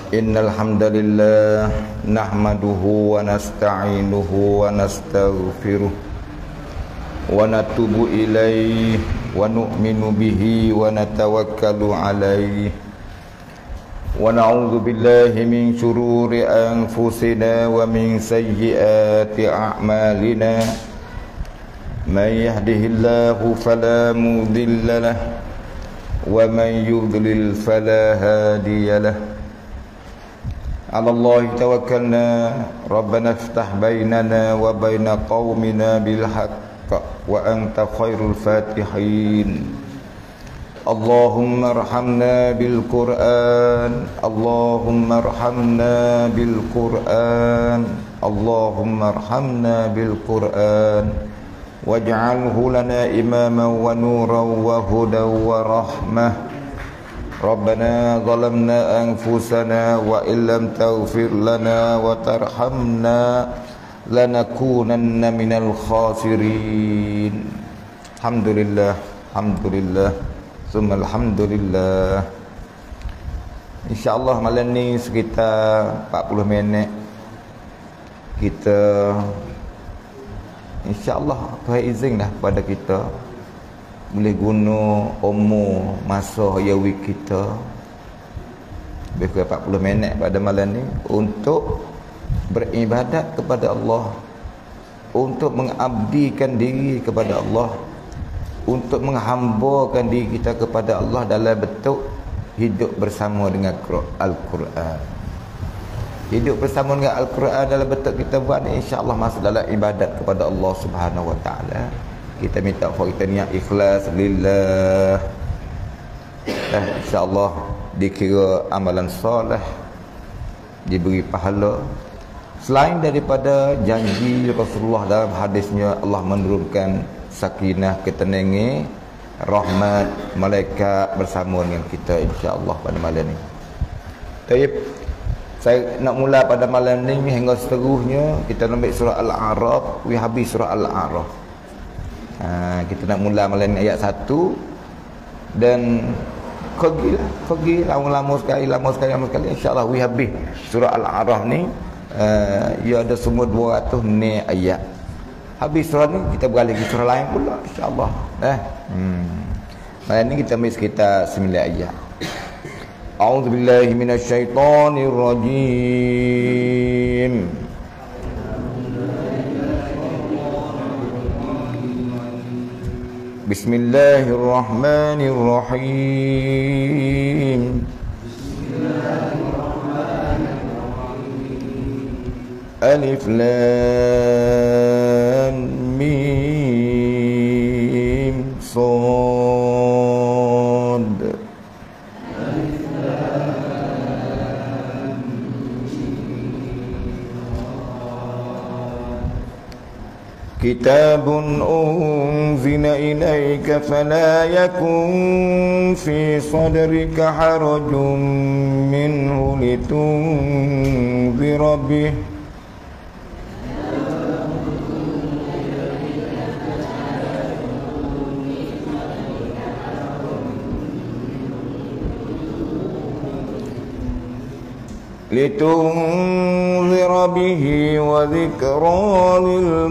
Innal hamdalillah nahmaduhu wa nasta'inuhu wa nastaghfiruh wa natubu ilaihi wa nu'minu bihi wa natawakkalu alaihi wa na'udzu billahi min shururi anfusina wa min sayyiati a'malina may yahdihillahu fala mudilla lahu wa man yudlil fala hadiya lahu. على الله توكلنا ربنا افتح بيننا وبين قومنا بالحق وأنت خير الفاتحين اللهم ارحمنا بالقرآن اللهم ارحمنا بالقرآن اللهم ارحمنا بالقرآن واجعله لنا إماما ونورا وهدى ورحمة ربنا ظلمنا أنفسنا وإن لم تغفر لنا وترحمنا لنكونن من الخاسرين. الحمد لله الحمد لله ثم الحمد لله. InsyaAllah malam ni sekitar 40 minit kita InsyaAllah Tuhan izin dah pada kita boleh guna umur masa yawi kita lebih kurang 40 minit pada malam ni untuk beribadat kepada Allah, untuk mengabdikan diri kepada Allah, untuk menghambakan diri kita kepada Allah dalam bentuk hidup bersama dengan Al-Quran. Hidup bersama dengan Al-Quran dalam bentuk kita buat ni insya-Allah masuk dalam ibadat kepada Allah Subhanahu Wa Taala. Kita minta kita niat ikhlas lillah. InsyaAllah dikira amalan soleh, diberi pahala. Selain daripada janji Rasulullah dalam hadisnya, Allah menurunkan sakinah, ketenangan, rahmat, malaikat bersama dengan kita insyaAllah pada malam ni. Baik, saya nak mula pada malam ni hingga seterusnya kita ambil surah Al-A'raf, habis surah Al-A'raf. Kita nak mula malam ni ayat 1 dan pergi lama sekali insya-Allah habis surah Al-A'raf ni. Ia ada semua 200 ni ayat. Habis surah ni kita beralih ke surah lain pula insya-Allah. Malam ni kita ambil sekitar 9 ayat. A'udzubillahi minasyaitonirrajim. Bismillahirrahmanirrahim. Alif Lam Mim Shad. Kitabun unzila ilaika fala yakun fi sadrika harajun minhu litunzira bih litunzira bihi wa dhikra lil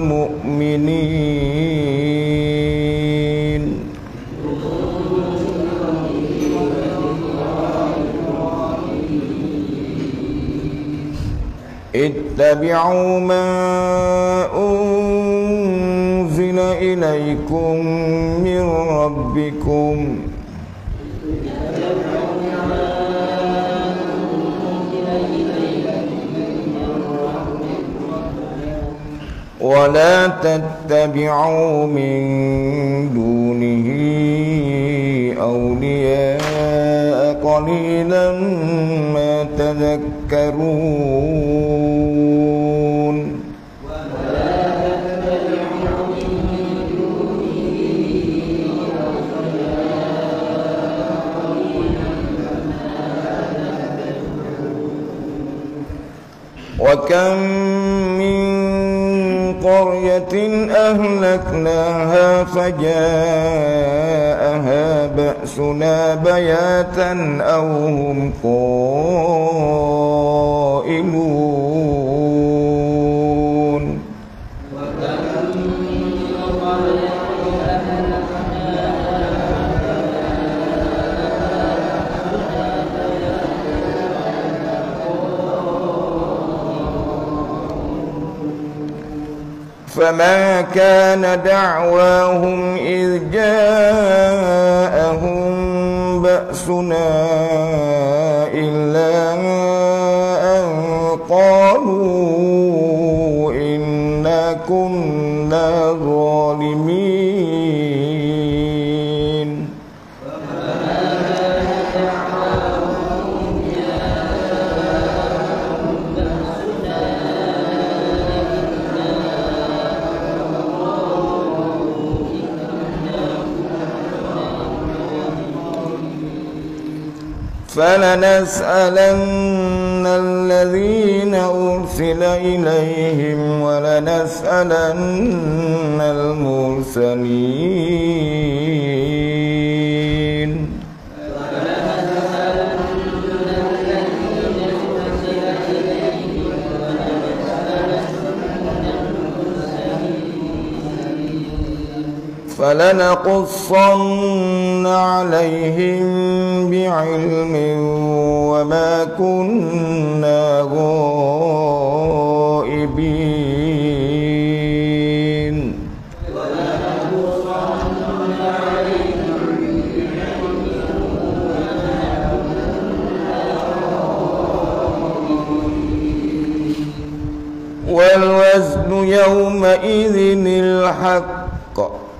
mu'minin. Ittabi'u ma unzila ilaykum min rabbikum ولا تتبعوا من دونه أولياء قليلا ما تذكرون. وكم من قرية أهلكناها فجاءها بأسنا بياتا أو هم قائلون فما كان دعواهم إذ جاءهم بأسنا إلا أن قالوا إنا كنا ظالمين فلنسألن الذين أرسل إليهم ولنسألن المرسلين فلنقصن عليهم بعلم وما كنا غائبين والوزن يومئذ الحق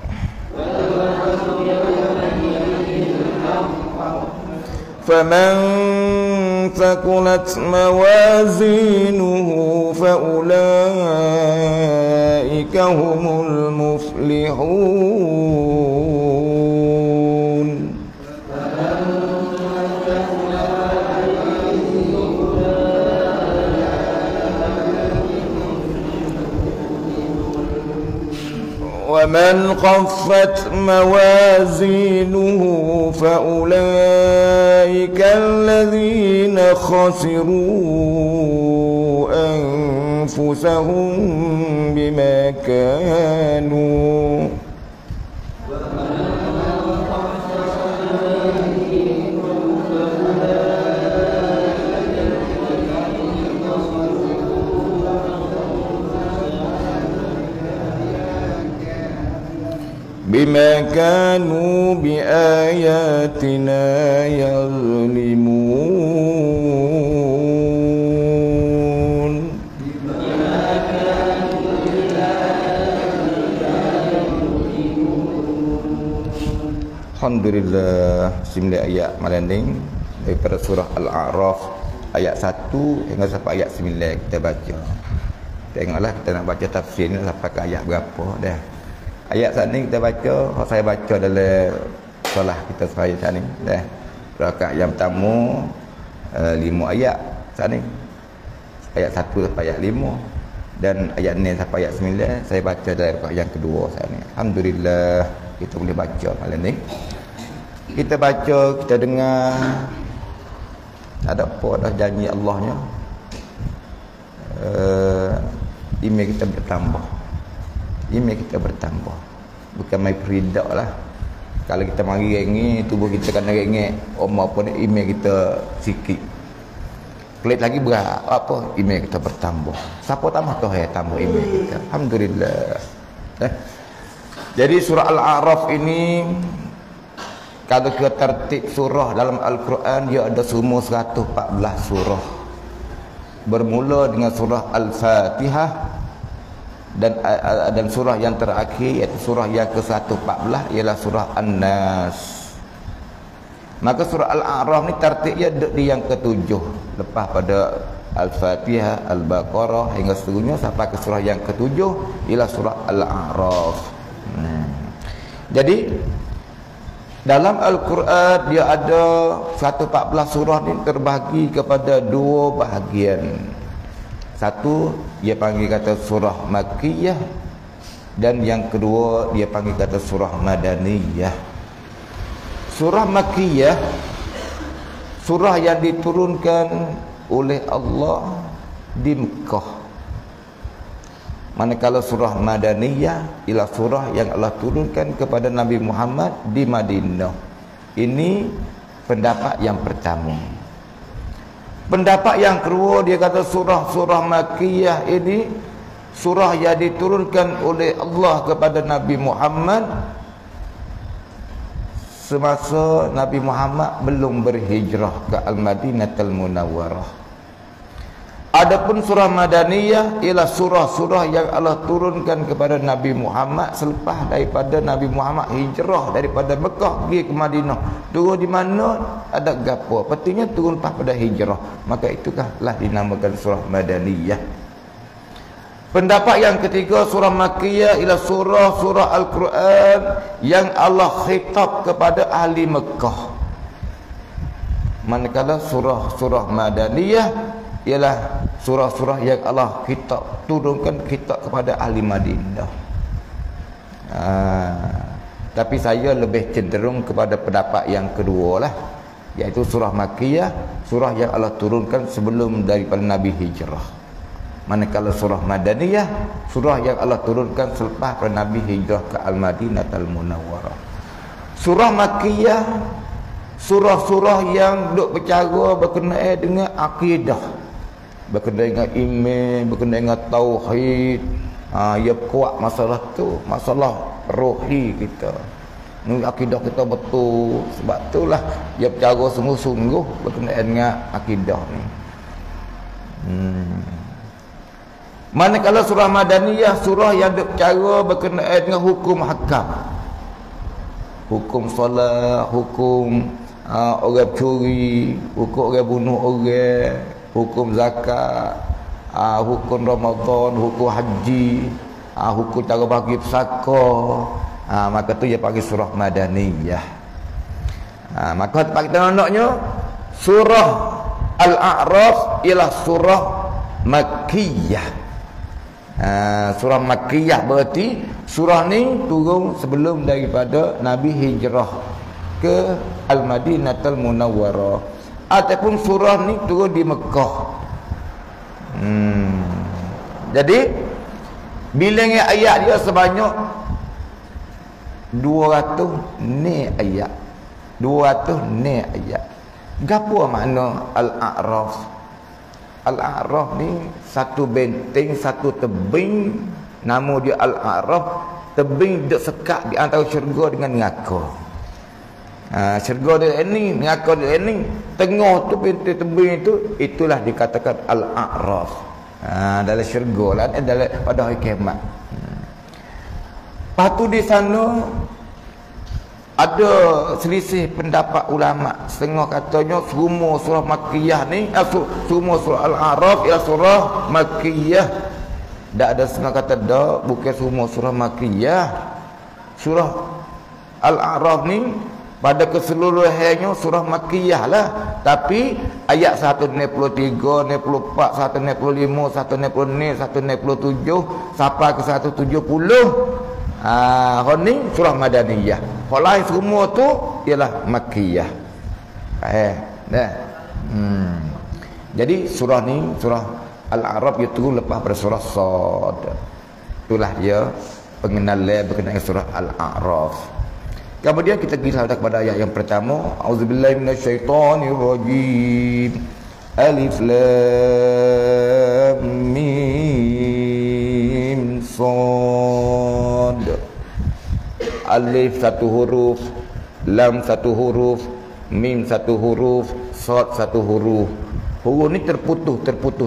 فمن ثقلت موازينه فأولئك هم المفلحون ومن خفت موازينه فأولئك الذين خسروا أنفسهم بما كانوا بما كانوا بآياتنا يظلمون Alhamdulillah. 9 ayat melanding daripada surah Al-A'raf ayat 1 hingga sampai ayat 9 kita baca. Tengoklah kita nak baca tafsir ni sampai ke ayat berapa dah. Ayat saat ni kita baca, saya baca dalam solat kita sehari saat ni dah. Rakaat yang pertama 5 ayat saat ni. Ayat 1 sampai ayat 5 dan ayat 6 sampai ayat 9 saya baca dalam rakaat yang kedua saat ni. Alhamdulillah kita boleh baca malam ni. Kita baca, kita dengar. Ada apa dah janji Allahnya. Iman kita bertambah. Iman kita bertambah. Bukan main peridak lah. Kalau kita mari rengek, tubuh kita kena rengek, umur pun iman kita sikit. Pelit lagi berat. Apa? Iman kita bertambah. Siapa tambah Tuhan tambah iman kita. Alhamdulillah. Jadi surah Al-A'raf ini, kalau kita tertib surah dalam Al-Quran, dia ada semua 114 surah. Bermula dengan surah Al-Fatihah dan surah yang terakhir iaitu surah yang ke-114 ialah surah An-Nas. Maka surah Al-A'raf ni tertibnya di yang ke-7 lepas pada Al-Fatihah, Al-Baqarah hingga seterusnya sampai ke surah yang ke-7 ialah surah Al-A'raf. Jadi dalam Al-Quran dia ada 114 surah ni terbahagi kepada 2 bahagian. Satu dia panggil kata surah Makkiyah dan yang kedua dia panggil kata surah Madaniyah. Surah Makkiyah surah yang diturunkan oleh Allah di Mekah. Manakala surah Madaniyah ialah surah yang Allah turunkan kepada Nabi Muhammad di Madinah. Ini pendapat yang pertama. Pendapat yang kedua dia kata surah-surah Makkiyah ini surah yang diturunkan oleh Allah kepada Nabi Muhammad semasa Nabi Muhammad belum berhijrah ke Al-Madinatul Munawwarah. Adapun surah Madaniyah ialah surah-surah yang Allah turunkan kepada Nabi Muhammad selepas daripada Nabi Muhammad hijrah daripada Mekah pergi ke Madinah. Turun di mana? Ada gapo? Pentingnya turun lepas pada hijrah. Maka itukah lah dinamakan surah Madaniyah. Pendapat yang ketiga, surah Makkiyah ialah surah-surah Al-Quran yang Allah khitab kepada ahli Mekah. Manakala surah-surah Madaniyah ialah surah-surah yang Allah turunkan kitab kepada ahli Madinah. Tapi saya lebih cenderung kepada pendapat yang kedua lah, iaitu surah Makkiyah, surah yang Allah turunkan sebelum daripada Nabi hijrah. Manakala surah Madaniyah, surah yang Allah turunkan selepas pada Nabi hijrah ke Al-Madinatul Munawwarah. Surah Makkiyah, surah-surah yang duk bercara berkenaan dengan akidah, berkenaan dengan iman, berkenaan dengan tauhid. Ia kuat masalah tu, masalah rohi kita. Ni akidah kita betul. Sebab itulah ia bercara sungguh-sungguh berkenaan dengan akidah ni. Manakala surah Madaniyah, surah yang bercara berkenaan dengan hukum hakam, hukum solat, hukum orang curi, hukum orang bunuh orang, hukum zakat, hukum Ramadan, hukum haji, hukum cara bagi pesakar. Maka tu dia panggil surah Madaniyah. Maka tempat kita naknya surah Al-A'raf ialah surah Makkiyah. Surah Makkiyah berarti surah ni turun sebelum daripada Nabi hijrah ke Al-Madinatul Munawwarah, ataupun surah ni turun di Mekah. Jadi bilangnya ayat dia sebanyak 200 ni ayat. 200 ni ayat. Gapo makna Al-A'raf? Al-A'raf ni satu benteng, satu tebing, nama dia Al-A'raf. Tebing duk sekat di antara syurga dengan neraka. Syurga dia ini, neraka dia ini, tengah tu benteng tebing itu, itulah dikatakan Al-A'raf. Dalam syurga lah, dalam pada hari kiamat. Lepas tu di sana ada selisih pendapat ulama. Setengah katanya semua surah Makkiyah ni, semua surah Al-A'raf ialah surah Makkiyah. Tak ada setengah kata dak, bukan semua surah Makkiyah. Surah Al-A'raf ni pada keseluruhannya surah Makkiyah lah. Tapi ayat 193, 194, 195, 196, 197 sampai ke 170 ni surah Madaniyah. Hal lain semua tu ialah Makkiyah. Jadi surah ni, surah Al-A'raf itu lepas pada surah Sad. Itulah dia pengenalan berkenaan surah Al-A'raf. Kemudian kita pergi kepada ayat yang pertama. Auzubillahi minasyaitonirrajim. Alif Lam Mim Sad. Alif satu huruf, Lam satu huruf, Mim satu huruf, Sad satu huruf. Huruf ni terputus.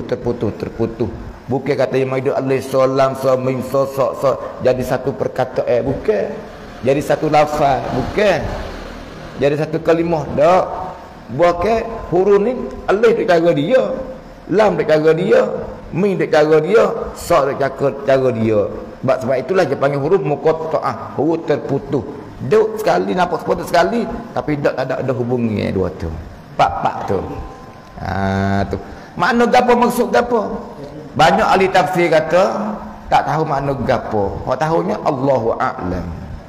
Bukan kata yang maidu alif, Sad, Lam, Sad, Mim, Sad, Sad jadi satu perkataan, bukan. Jadi satu lafaz, bukan. Jadi satu kalimah, tak. Bukan. Huruf ni alif dek cara dia, Lam dek cara dia, Mim dek cara dia, Sad dek cara dia. Sebab itulah dia panggil huruf muqatta'ah, huruf terputus. Duk sekali nampak sepotong sekali, tapi tak ada hubungi dua tu. Pak tu. Tu. Makna gapo, maksud gapo? Banyak ahli tafsir kata tak tahu makna gapo. Hak tahunya Allahu a'lam.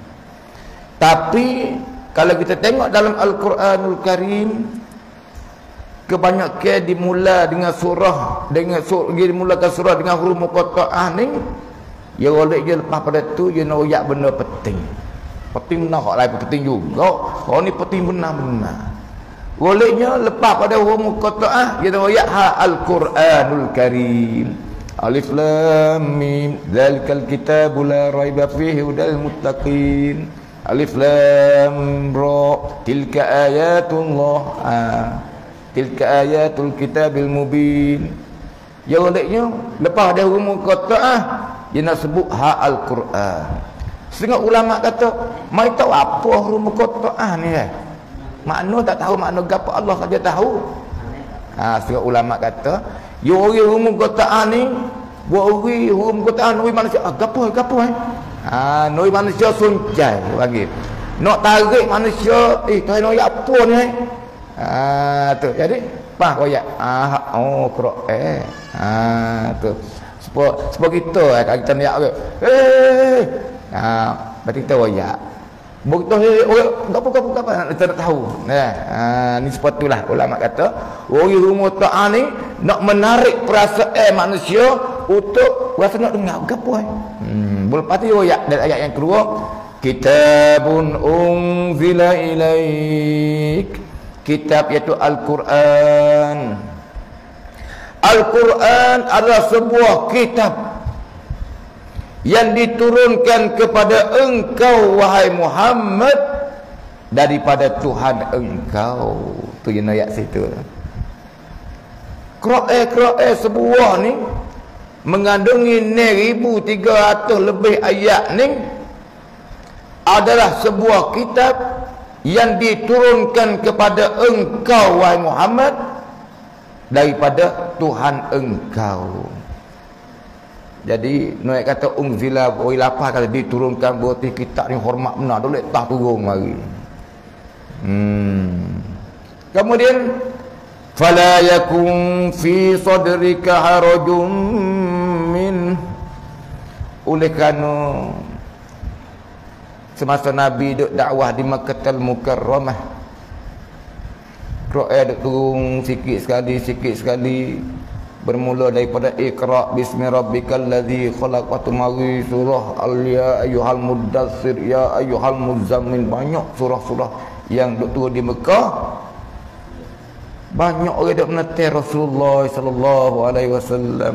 Tapi kalau kita tengok dalam Al-Quranul Karim, kebanyakan dimula dengan surah, dimulakan surah dengan huruf muqatta'ah ni, ya oleh je lepas pada tu dia nak royak benda penting. Penting benar, hak lain penting juga. Hak ni penting benar-benar. Olehnya lepas pada huruf muqatta'ah dia nak royak Al-Quranul Karim. Alif lam mim dzalikal kitabu la raiba fihi hudal muttaqin. Alif lam ra tilka ayatullah. Tilka ayatul kitabil mubin. Ya olehnya lepas dah umur kata dia nak sebut Al-Quran. Setengah ulama kata, mai tahu apa rumah kota ni kan? Makna tak tahu, makna gapo Allah saja tahu. Setengah ulama kata, yo orang rumah kota ni, buat orang rumah kota ni manusia gapo noi manusia suncai bagi. Nak tarik manusia, tahu noi apa ni? Tu. Jadi, pah koyak. Quran. Tu. Sebab kita kalau kita niat berarti kita royak. Begitu orang apa nak kita tahu. Ni sepatutlah ulama kata orang rumah ta'an ni nak menarik perasaan manusia untuk rasa nak dengar gapo lepas tu royak dari ayat yang kedua, kitabun unzila ilaik. Kitab iaitu Al-Quran. Al-Quran adalah sebuah kitab yang diturunkan kepada engkau wahai Muhammad daripada Tuhan engkau. Tu yang ayat situ. Qur'an sebuah ni mengandungi 1300 lebih ayat ni adalah sebuah kitab yang diturunkan kepada engkau wahai Muhammad daripada Tuhan engkau. Jadi Noai kata unzila wilapa kalau diturunkan berarti kitab ni hormat benar, boleh tak turun mari. Kemudian fala yakun fi sadrika harajun min, oleh kerana semasa Nabi duk dakwah di Makkahul Mukarramah, Quran duk turun sikit sekali bermula daripada Iqra bismi rabbikal ladzi khalaq wa tumari surah ya ayyuhal muddatsir ya ayyuhal muzammil. Banyak surah-surah yang duk turun di Mekah. Banyak orang duk menetir Rasulullah sallallahu alaihi wasallam.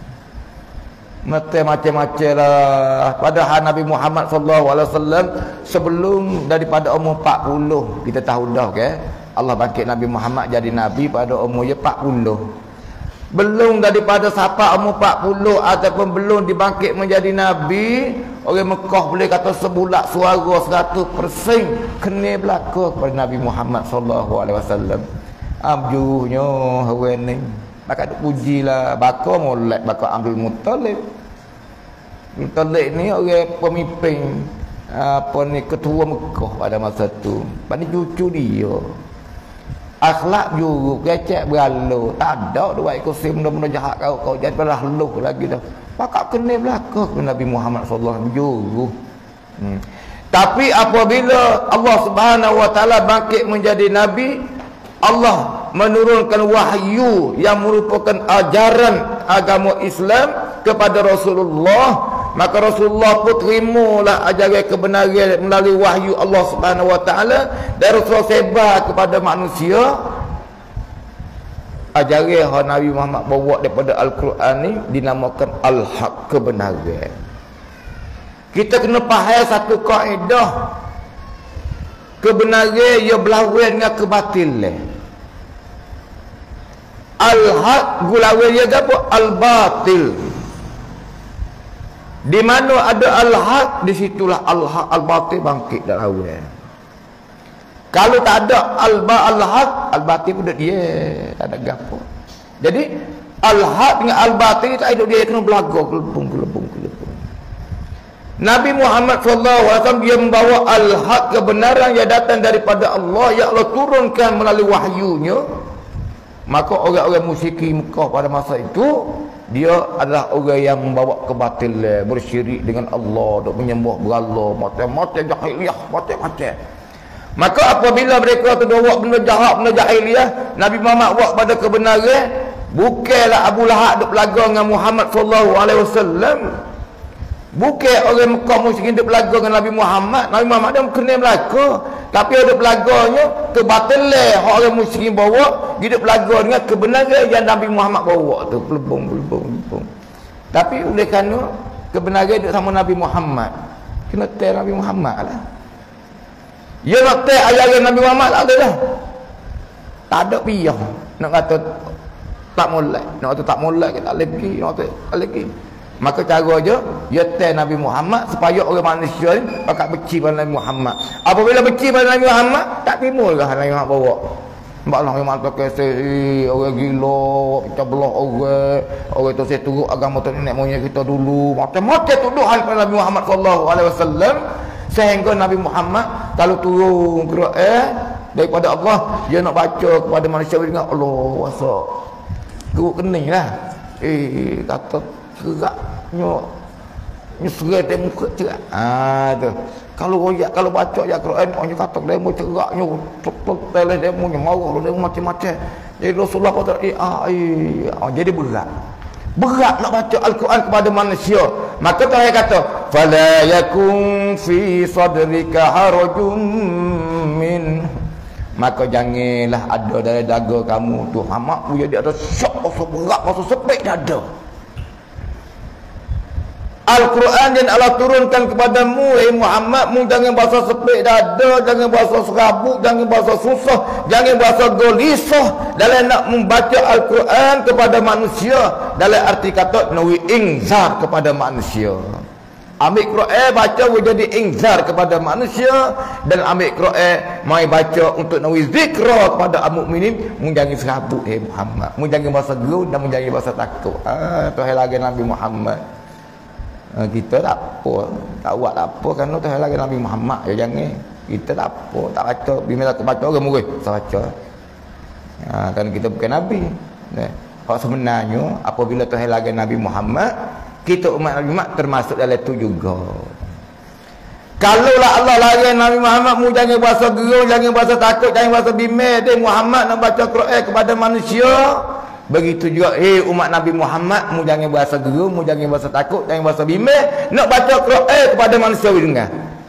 Macam-macam lah. Padahal Nabi Muhammad sallallahu alaihi wasallam sebelum daripada umur 40, kita tahu dah ke, Allah bangkit Nabi Muhammad jadi nabi pada umurnya 40. Belum daripada siapa umur 40 ataupun belum dibangkit menjadi nabi, orang Mekah boleh kata sebulat suara 100% kena berlaku kepada Nabi Muhammad sallallahu alaihi wasallam. Abjuhnya orang ni bakal duk pujilah bakal molek bakal Abdul Muttalib. Muttalib ni orang pemimpin ketua Mekah pada masa tu. Pada cucu dia. Akhlak buruk, kecek berlalu, tak ada dua ekosistem benda-benda jahat kau jadi berlalu lagi dah. Pakak kena belaka ke Nabi Muhammad sallallahu alaihi wasallam. Tapi apabila Allah Subhanahu wa taala bangkit menjadi nabi, Allah menurunkan wahyu yang merupakan ajaran agama Islam kepada Rasulullah, maka Rasulullah pun terimalah ajaran kebenaran melalui wahyu Allah Subhanahu wa taala dan Rasulullah sebar kepada manusia ajaran yang Nabi Muhammad bawa daripada Al-Quran ni dinamakan al-haq, kebenaran. Kita kena faham satu kaedah, kebenaran ia berlawan dengan kebatilan. Al-haq gulawan ia apa? Al-batil. Di mana ada al-haq, di situlah al-haq al-batil bangkit dan lawan. Kalau tak ada al-haq, al-batil pun dia tak ada gapo. Jadi al-haq dengan al-batil tak ada, dia kena belaga kelebung. Nabi Muhammad sallallahu alaihi wasallam dia membawa al-haq, kebenaran yang datang daripada Allah, yang Allah turunkan melalui wahyunya. Maka orang-orang musyrikin Mekah pada masa itu, dia adalah orang yang membawa kebatilan, bersyirik dengan Allah, dok menyembah berhala, macam-macam jahiliyah, macam-macam. Maka apabila mereka tu bawa benda jahat, benda jahiliyah, Nabi Muhammad bawa pada kebenaran, bukanlah Abu Lahab dok belaga dengan Muhammad sallallahu alaihi wasallam. Bukan orang Mekah musyrikin dok belaga dengan Nabi Muhammad. Nabi Muhammad dia kena belaka, tapi ada belaganya kebatilan orang musyrikin bawa, dia dok belaga dengan kebenaran yang Nabi Muhammad bawa tu, pelebung. Tapi oleh kerana kebenaran duduk sama Nabi Muhammad, kena tell Nabi Muhammad lah. Ya nak tell ajaran Nabi Muhammad lah dah. Tak ada piyah nak kata tak molek, nak kata tak molek ke tak lagi, nak kata tak lagi. Maka cara je ya tell Nabi Muhammad supaya orang manusia ni akan benci pada Nabi Muhammad. Apabila benci pada Nabi Muhammad, tak timbul dah Nabi Muhammad bawa. Nampak lah memang tak kesih, orang gila, pecah belah orang tu saya turut agama tu nenek moyang kita dulu. Macam-macam tuduhan pada Nabi Muhammad sallallahu alaihi wasallam, sehingga Nabi Muhammad kalau turun Quran daripada Allah, dia nak baca kepada manusia dengan Allah wasa. Geruk kening lah. Kata geraknya serai dia muka cerak. Tu. Kalau royak, kalau baca ayat Quran, orang kata demo ceraknya, telah demo marah, demo macam-macam. Jadi Rasulullah kata, jadi berat. Berat nak baca Al-Quran kepada manusia. Maka Tuhan kata, fala yakun fi sadrika harajun min. Maka janganlah ada dalam dada kamu tu hamak jadi ada syok rasa berat, rasa sepik dada. Al-Quran yang Allah turunkan kepadamu, Muhammad, mu jangan bahasa sepik dada, jangan bahasa serabut, jangan bahasa susah, jangan bahasa gelisah dalam nak membaca Al-Quran kepada manusia, dalam arti kata nawi ingzar kepada manusia. Ambil Quran baca jadi ingzar kepada manusia, dan ambil Quran mai baca untuk nawi zikra kepada mukminin. Mu jangan serabut Muhammad, mu jangan bahasa gelut dan mu jangan bahasa takut. Tuhan lagi Nabi Muhammad. Kita tak apa, tak buat tak apa kerana Tuhan lagi Nabi Muhammad je jangan. Kita tak apa, tak baca, bila tak baca orang murid, tak baca. Kerana kita bukan Nabi. Kalau sebenarnya apabila Tuhan lagi Nabi Muhammad, kita umat Nabi Muhammad termasuk dalam itu juga. Kalaulah Allah lagi Nabi Muhammad, mu jangan bahasa gerung, jangan bahasa takut, jangan bahasa bimbang, dia Muhammad nak baca Quran kepada manusia. Begitu juga umat Nabi Muhammad, mu jangan bahasa gerung, mu jangan bahasa takut, jangan bahasa bimbang, nak baca Quran kepada manusia dengar.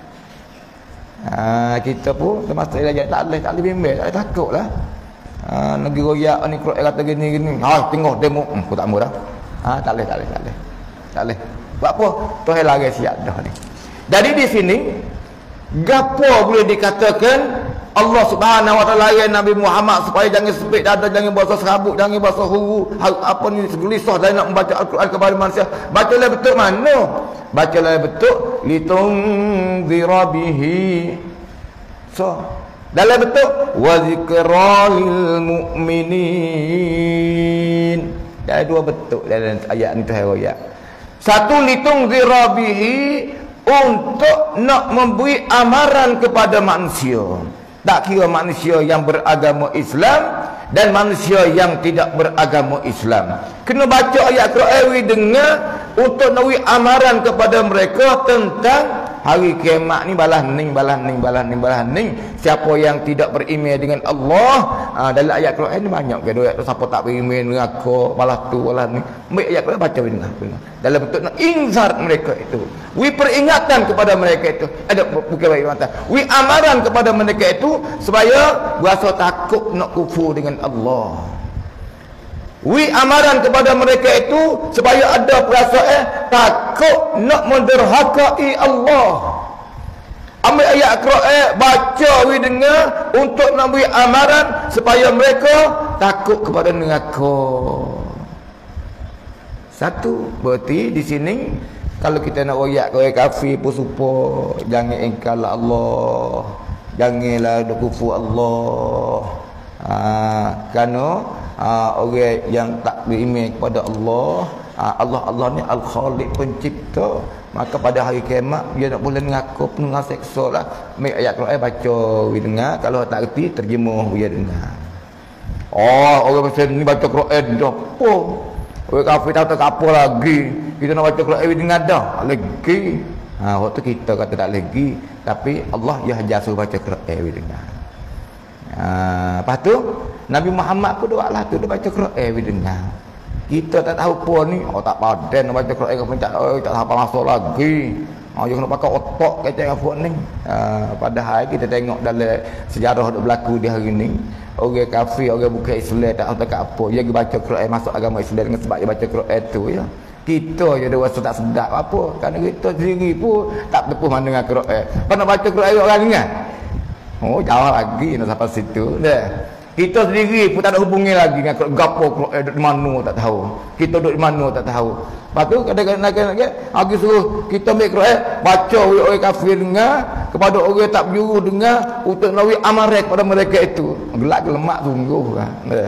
Kita pun termasuk lagi tak boleh bimbang, tak boleh takutlah. Negeri royak ni Quran kata gini. Tengok demo, aku tak mau dah. Tak boleh. Buat apa? Tuhan lagi siap dah ni. Jadi di sini gapo boleh dikatakan Allah Subhanahu wa taala ya Nabi Muhammad supaya jangan sepik dada, jangan bahasa serabut, jangan bahasa huru, apa ni gelisah dan nak membaca Al-Quran kepada manusia. Bacalah betul mana? Bacalah betul litunzira bihi. So, dalam betul wa zikra lil mu'minin. Ada dua betul dalam ayat ni Tuhan ayat. Satu litunzira bihi, untuk nak memberi amaran kepada manusia. Tak kira manusia yang beragama Islam dan manusia yang tidak beragama Islam. Kena baca ayat Quran dengar untuk nawi amaran kepada mereka tentang hari kiamat ni, balas ning. Siapa yang tidak beriman dengan Allah, dalam ayat Quran ni banyak ke ayat tu, siapa tak beriman dengan aku, balas tu, balas ni. Ambil ayat Quran baca dengar. Dalam bentuk nak inzar mereka itu. Peringatan kepada mereka itu. Ada bukan peringatan. Amaran kepada mereka itu supaya berasa takut nak kufur dengan Allah. Amaran kepada mereka itu supaya ada perasaan takut nak menderhakai Allah. Ambil ayat Quran, baca dengar untuk nak beri amaran supaya mereka takut kepada neraka. Satu, berarti di sini kalau kita nak royak ke orang kafir pun support, jangan engkar Allah, janganlah kufur Allah. Kerana orang yang tak beriman kepada Allah, Allah ni Al-Khaliq, pencipta, maka pada hari kiamat dia nak boleh mengaku penuh seksa lah. Ambil ayat Quran baca dengar, kalau tak reti terjemah dia dengar. Orang macam ni baca Quran dah apa? Orang kafir tak apa lagi. Kita nak baca Quran dengar dah lagi. Waktu kita kata tak lagi, tapi Allah ya hajar suruh baca Quran dengar. Lepas tu Nabi Muhammad pun doa lah tu, dia baca Quran dengar. Kita tak tahu apa ni, tak padan nak baca Quran ke pencak, tak hafal masuk lagi. Dia kena pakai otak kata apa ni. Padahal kita tengok dalam sejarah yang berlaku di hari ni, orang kafir, orang bukan Islam tak tahu apa, dia pergi baca Quran masuk agama Islam dengan sebab dia baca Quran tu ya. Kita je ada rasa tak sedap apa. Kerana kita sendiri pun tak tepuh mana dengan Quran. Kau nak baca Quran orang ingat. Oh, jauh lagi nak sampai situ. Dah. Kita sendiri pun tak ada hubungi lagi dengan gapo Quran duduk di mana tak tahu. Kita duduk di mana tak tahu. Lepas tu kadang-kadang lagi suruh kita ambil Quran, baca orang kafir dengar, kepada orang tak berjuru dengar, untuk nawi amarat kepada mereka itu. Gelak lemak sungguh kan.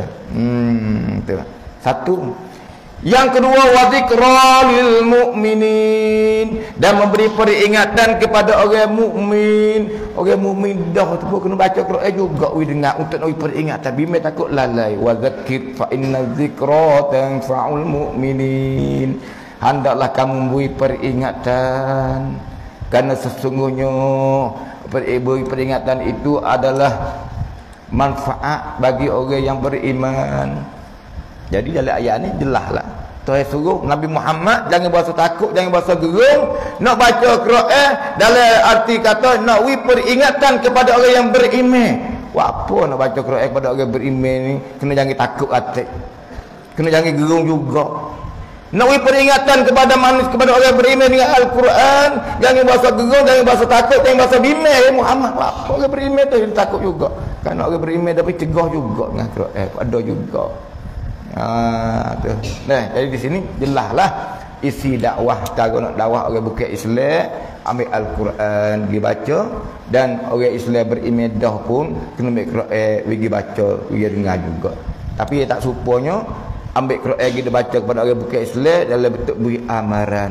Betul. Satu. Yang kedua, wadzikra lil mu'minin, dan memberi peringatan kepada orang mukmin. Orang mukmin dah tu pun kena baca Quran juga dengar untuk nak peringatan. Bimbang takut lalai. Wadzakir fa inna dzikra tanfa'ul mu'minin. Hendaklah kamu memberi peringatan, kerana sesungguhnya beri peringatan itu adalah manfaat bagi orang yang beriman. Jadi dalam ayat ni jelas lah. Tuhan suruh Nabi Muhammad jangan berasa takut, jangan berasa gerung, nak baca Quran dalam arti kata nak beri peringatan kepada orang yang beriman. Apa nak baca Quran kepada orang beriman ni? Kena jangan takut hati, kena jangan gerung juga. Nak beri peringatan kepada manusia, kepada orang beriman dengan Al-Quran, jangan berasa gerung, jangan berasa takut, jangan berasa bimbang. Muhammad, apa orang beriman tu takut juga. Kerana orang beriman tapi cegah juga dengan Quran, ada juga. Tu. Nah, jadi di sini jelaslah isi dakwah. Cara nak dakwah orang bukan Islam, ambil Al-Quran dibaca, dan orang Islam beriman dah pun kena ambil Quran pergi baca, pergi dengar juga. Tapi dia tak supaya ambil Quran kita baca kepada orang bukan Islam dalam bentuk beri amaran.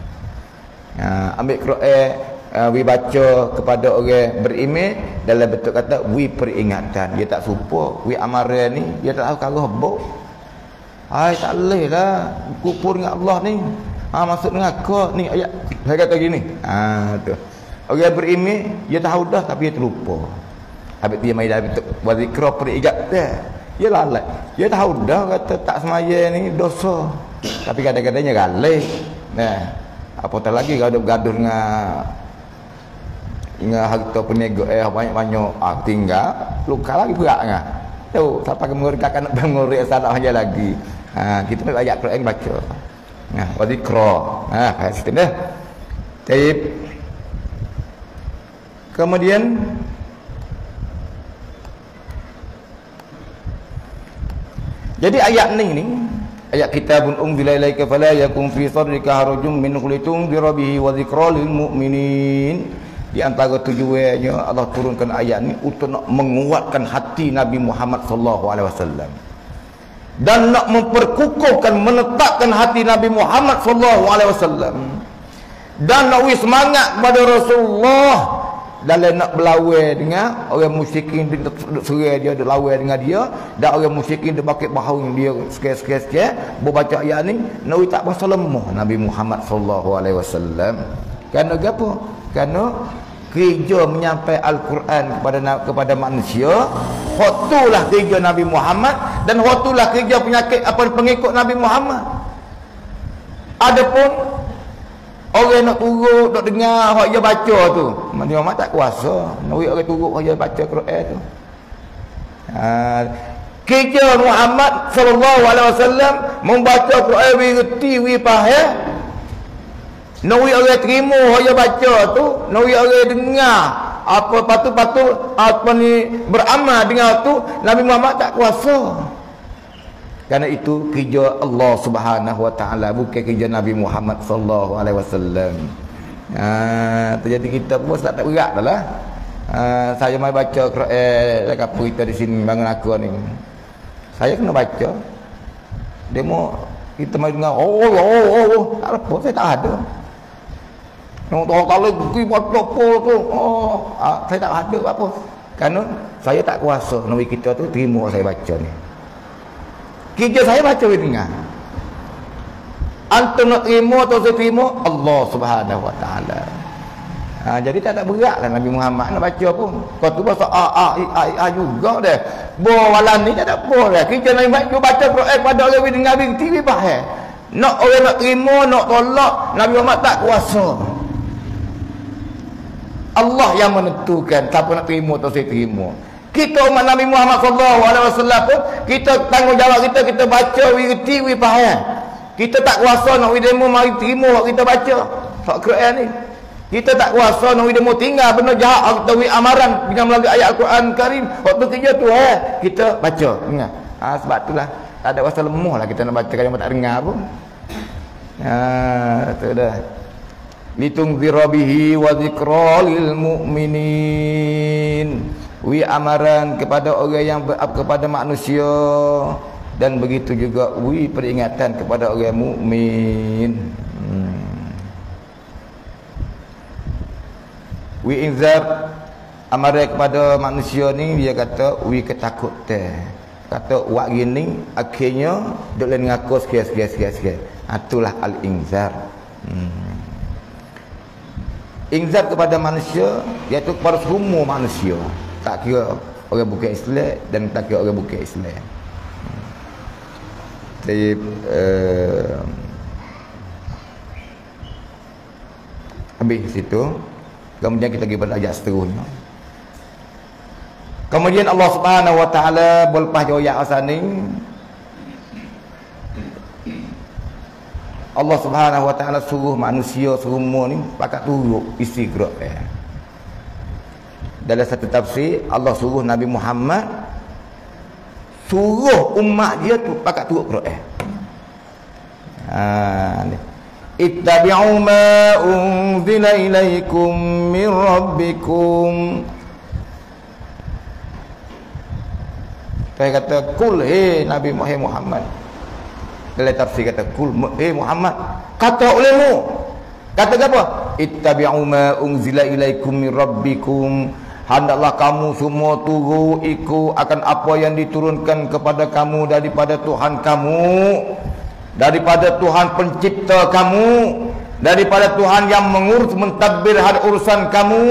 Ambil Quran we baca kepada orang beriman dalam bentuk kata we peringatan. Dia tak supo we amaran ni, dia tak tahu kalau habuk. Hai, tak boleh lah kufur dengan Allah ni. Maksud dengan kau ni ayat saya kata gini. Tu. Orang beriman dia tahu dah tapi dia terlupa. Habis dia mai dah bentuk wazikra peringatan. Dia lalai. Dia tahu dah kata tak semaya ni dosa. Tapi kadang-kadangnya galih. Nah, apatah lagi kalau gaduh dengan harta peniaga banyak-banyak tinggal, luka lagi berat kan. Tu sampai kemurkakan nak mengurus salah aja lagi. Kita nak ayat Quran baca. Wadzikra. Sistem dah. Baik. Kemudian jadi ayat ni ayat kitabun unzila ilaika fala yakum fi sadrika harajun minhu litunzira bihi wa dzikra lil mu'minin. Di antara tujuannya Allah turunkan ayat ni untuk nak menguatkan hati Nabi Muhammad sallallahu alaihi wasallam, dan nak memperkukuhkan, menetapkan hati Nabi Muhammad sallallahu alaihi wasallam, dan nak beri semangat kepada Rasulullah dalam nak berlawan dengan orang musyrikin, serai dia ada lawan dengan dia, dan orang musyrikin dia bakit bahawa dia sikit-sikit baca ayat ni nak tak berasa lemah Nabi Muhammad sallallahu alaihi wasallam. Kerana apa? Kerana kerja menyampaikan Al-Quran kepada manusia, hotulah kerja Nabi Muhammad, dan hotulah kerja pengikut Nabi Muhammad. Adapun orang nak turut, nak dengar hak dia baca tu, Nabi Muhammad tak kuasa. Nabi orang turut hak dia baca Quran tu. Kerja Muhammad sallallahu alaihi wasallam membaca Quran, reti, faham. Nawi orang terima hak dia baca tu, nawi orang dengar apa patut-patut apa ni beramal dengan tu, Nabi Muhammad tak kuasa. Kerana itu kerja Allah Subhanahu wa taala, bukan kerja Nabi Muhammad sallallahu alaihi wasallam. Jadi kita pun tak berat dah lah. Saya mai baca Quran dekat kita di sini bangun aku ni. Saya kena baca. Demo kita mai dengar apa saya tak ada. Kalau pergi baca apa tu, saya tak ada apa. Kerana saya tak kuasa nabi kita tu terima saya baca ni. Kerja saya baca dengar. Antum nak terima atau saya terima, Allah Subhanahu wa taala. Jadi tak ada berat lah Nabi Muhammad nak baca pun. Kau tu bahasa a juga dah. Bawalan ni tak ada apa dah. Kerja Nabi Muhammad baca Quran pada orang dengar TV faham. Nak orang nak terima, nak tolak, Nabi Muhammad tak kuasa. Allah yang menentukan siapa nak terima atau saya terima. Kita umat Nabi Muhammad sallallahu alaihi wasallam pun kita tanggungjawab kita baca, we reti, we faham. Kita tak kuasa nak demo mari terima hak kita baca hak Quran ni. Kita tak kuasa nak demo tinggal benda jahat atau amaran dengan melalui ayat Al-Quran Karim. Waktu kerja tu kita baca dengar. Sebab itulah tak ada kuasa lemah lah kita nak baca kalau tak dengar pun. Tu dah. Litunzira bihi wa dzikra lil mu'minin. Wi amaran kepada orang yang kepada manusia, dan begitu juga wi peringatan kepada orang mukmin. Wi inzar amaran kepada manusia ni, dia kata wi ketakutan. Kata wak gini akhirnya duk lain ngaku sikit. Itulah al-inzar. Inzar kepada manusia iaitu kepada semua manusia, tak kira orang bukan Islam dan tak kira orang bukan Islam. Jadi habis situ, kemudian kita pergi pada ayat seterusnya. Kemudian Allah Subhanahu wa taala berlepas ayat asal ni, Allah Subhanahu wa taala suruh manusia semua ni pakat turut isi Quran. Dalam satu tafsir, Allah suruh Nabi Muhammad suruh umat dia tu pakat turut Quran. Ittabi'u ma unzila ilaikum min rabbikum. Saya kata kul Nabi Muhammad. Dalam tafsir kata kul Muhammad, kata olehmu, kata apa? Ittabi'u ma unzila ilaikum min rabbikum. Hendaklah kamu semua turut ikut akan apa yang diturunkan kepada kamu daripada Tuhan kamu, daripada Tuhan pencipta kamu, daripada Tuhan yang mengurus mentadbir had urusan kamu.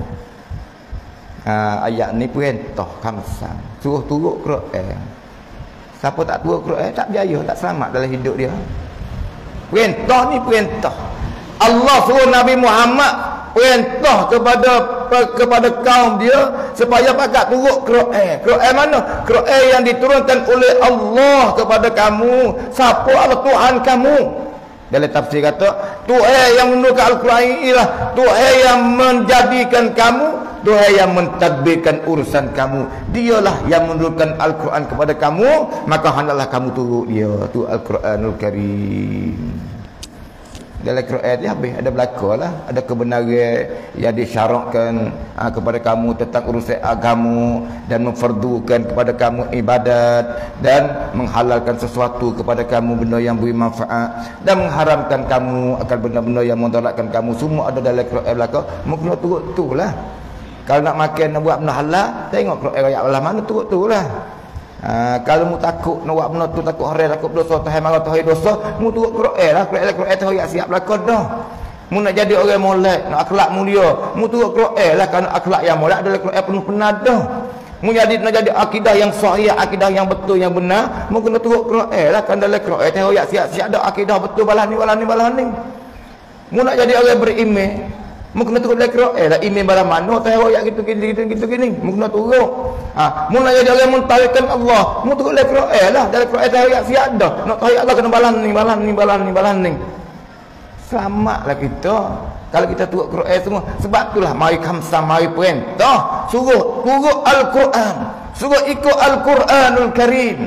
Ayat ni perintah kamsang, suruh turut Quran. Siapa tak turut Quran tak berjaya, tak selamat dalam hidup dia. Perintah ni perintah. Allah suruh Nabi Muhammad perintah kepada kaum dia supaya pakat turut Quran. Quran mana? Quran yang diturunkan oleh Allah kepada kamu. Siapa Allah? Tuhan kamu. Dalam tafsir kata, Tuhan yang menurunkan Al-Quran ialah Tuhan yang menjadikan kamu, Tuhan yang mentadbirkan urusan kamu. Dialah yang menurunkan Al-Quran kepada kamu, maka hendaklah kamu turut dia. Tu Al-Quranul Karim. Dalam Quran dia habis ada belakalah, ada kebenaran yang disyaratkan kepada kamu tentang urusan agama, dan memfardukan kepada kamu ibadat, dan menghalalkan sesuatu kepada kamu benda yang beri manfaat, dan mengharamkan kamu akan benda-benda yang memudaratkan kamu. Semua ada dalam Quran belaka. Mungkin turut tu lah. Kalau nak makan, nak buat benda halal, tengok Quran ayat Allah mana, turut tu lah. Kalau mu takut nak buat benda tu, takut hari, takut dosa, Tuhan marah, Tuhan dosa, mu turut Quran lah. Quran tu ayat siap belakang dah. Mu nak jadi orang molek, nak akhlak mulia, mu turut Quran lah. Kerana akhlak yang molek adalah Quran penuh penadah. Mu nak jadi akidah yang sahih, akidah yang betul, yang benar, mu kena turut Quran lah. Kerana dalam Quran tu ayat siap ada akidah betul, balah ni. Mu nak jadi orang beriman, mu kena turut dalam Quran lah. Iman barang mana, tahu ayat gitu gini. Mu kena turut. Mu nak jadi orang mentauhidkan Allah, mu turut dalam Quran lah. Dalam Quran tahu ayat siap dah. Nak tahu Allah kena balan ni. Selamatlah kita kalau kita turut Quran semua. Sebab itulah mari khamsah, mari perintah suruh turut Al-Quran, suruh ikut Al-Quranul Karim.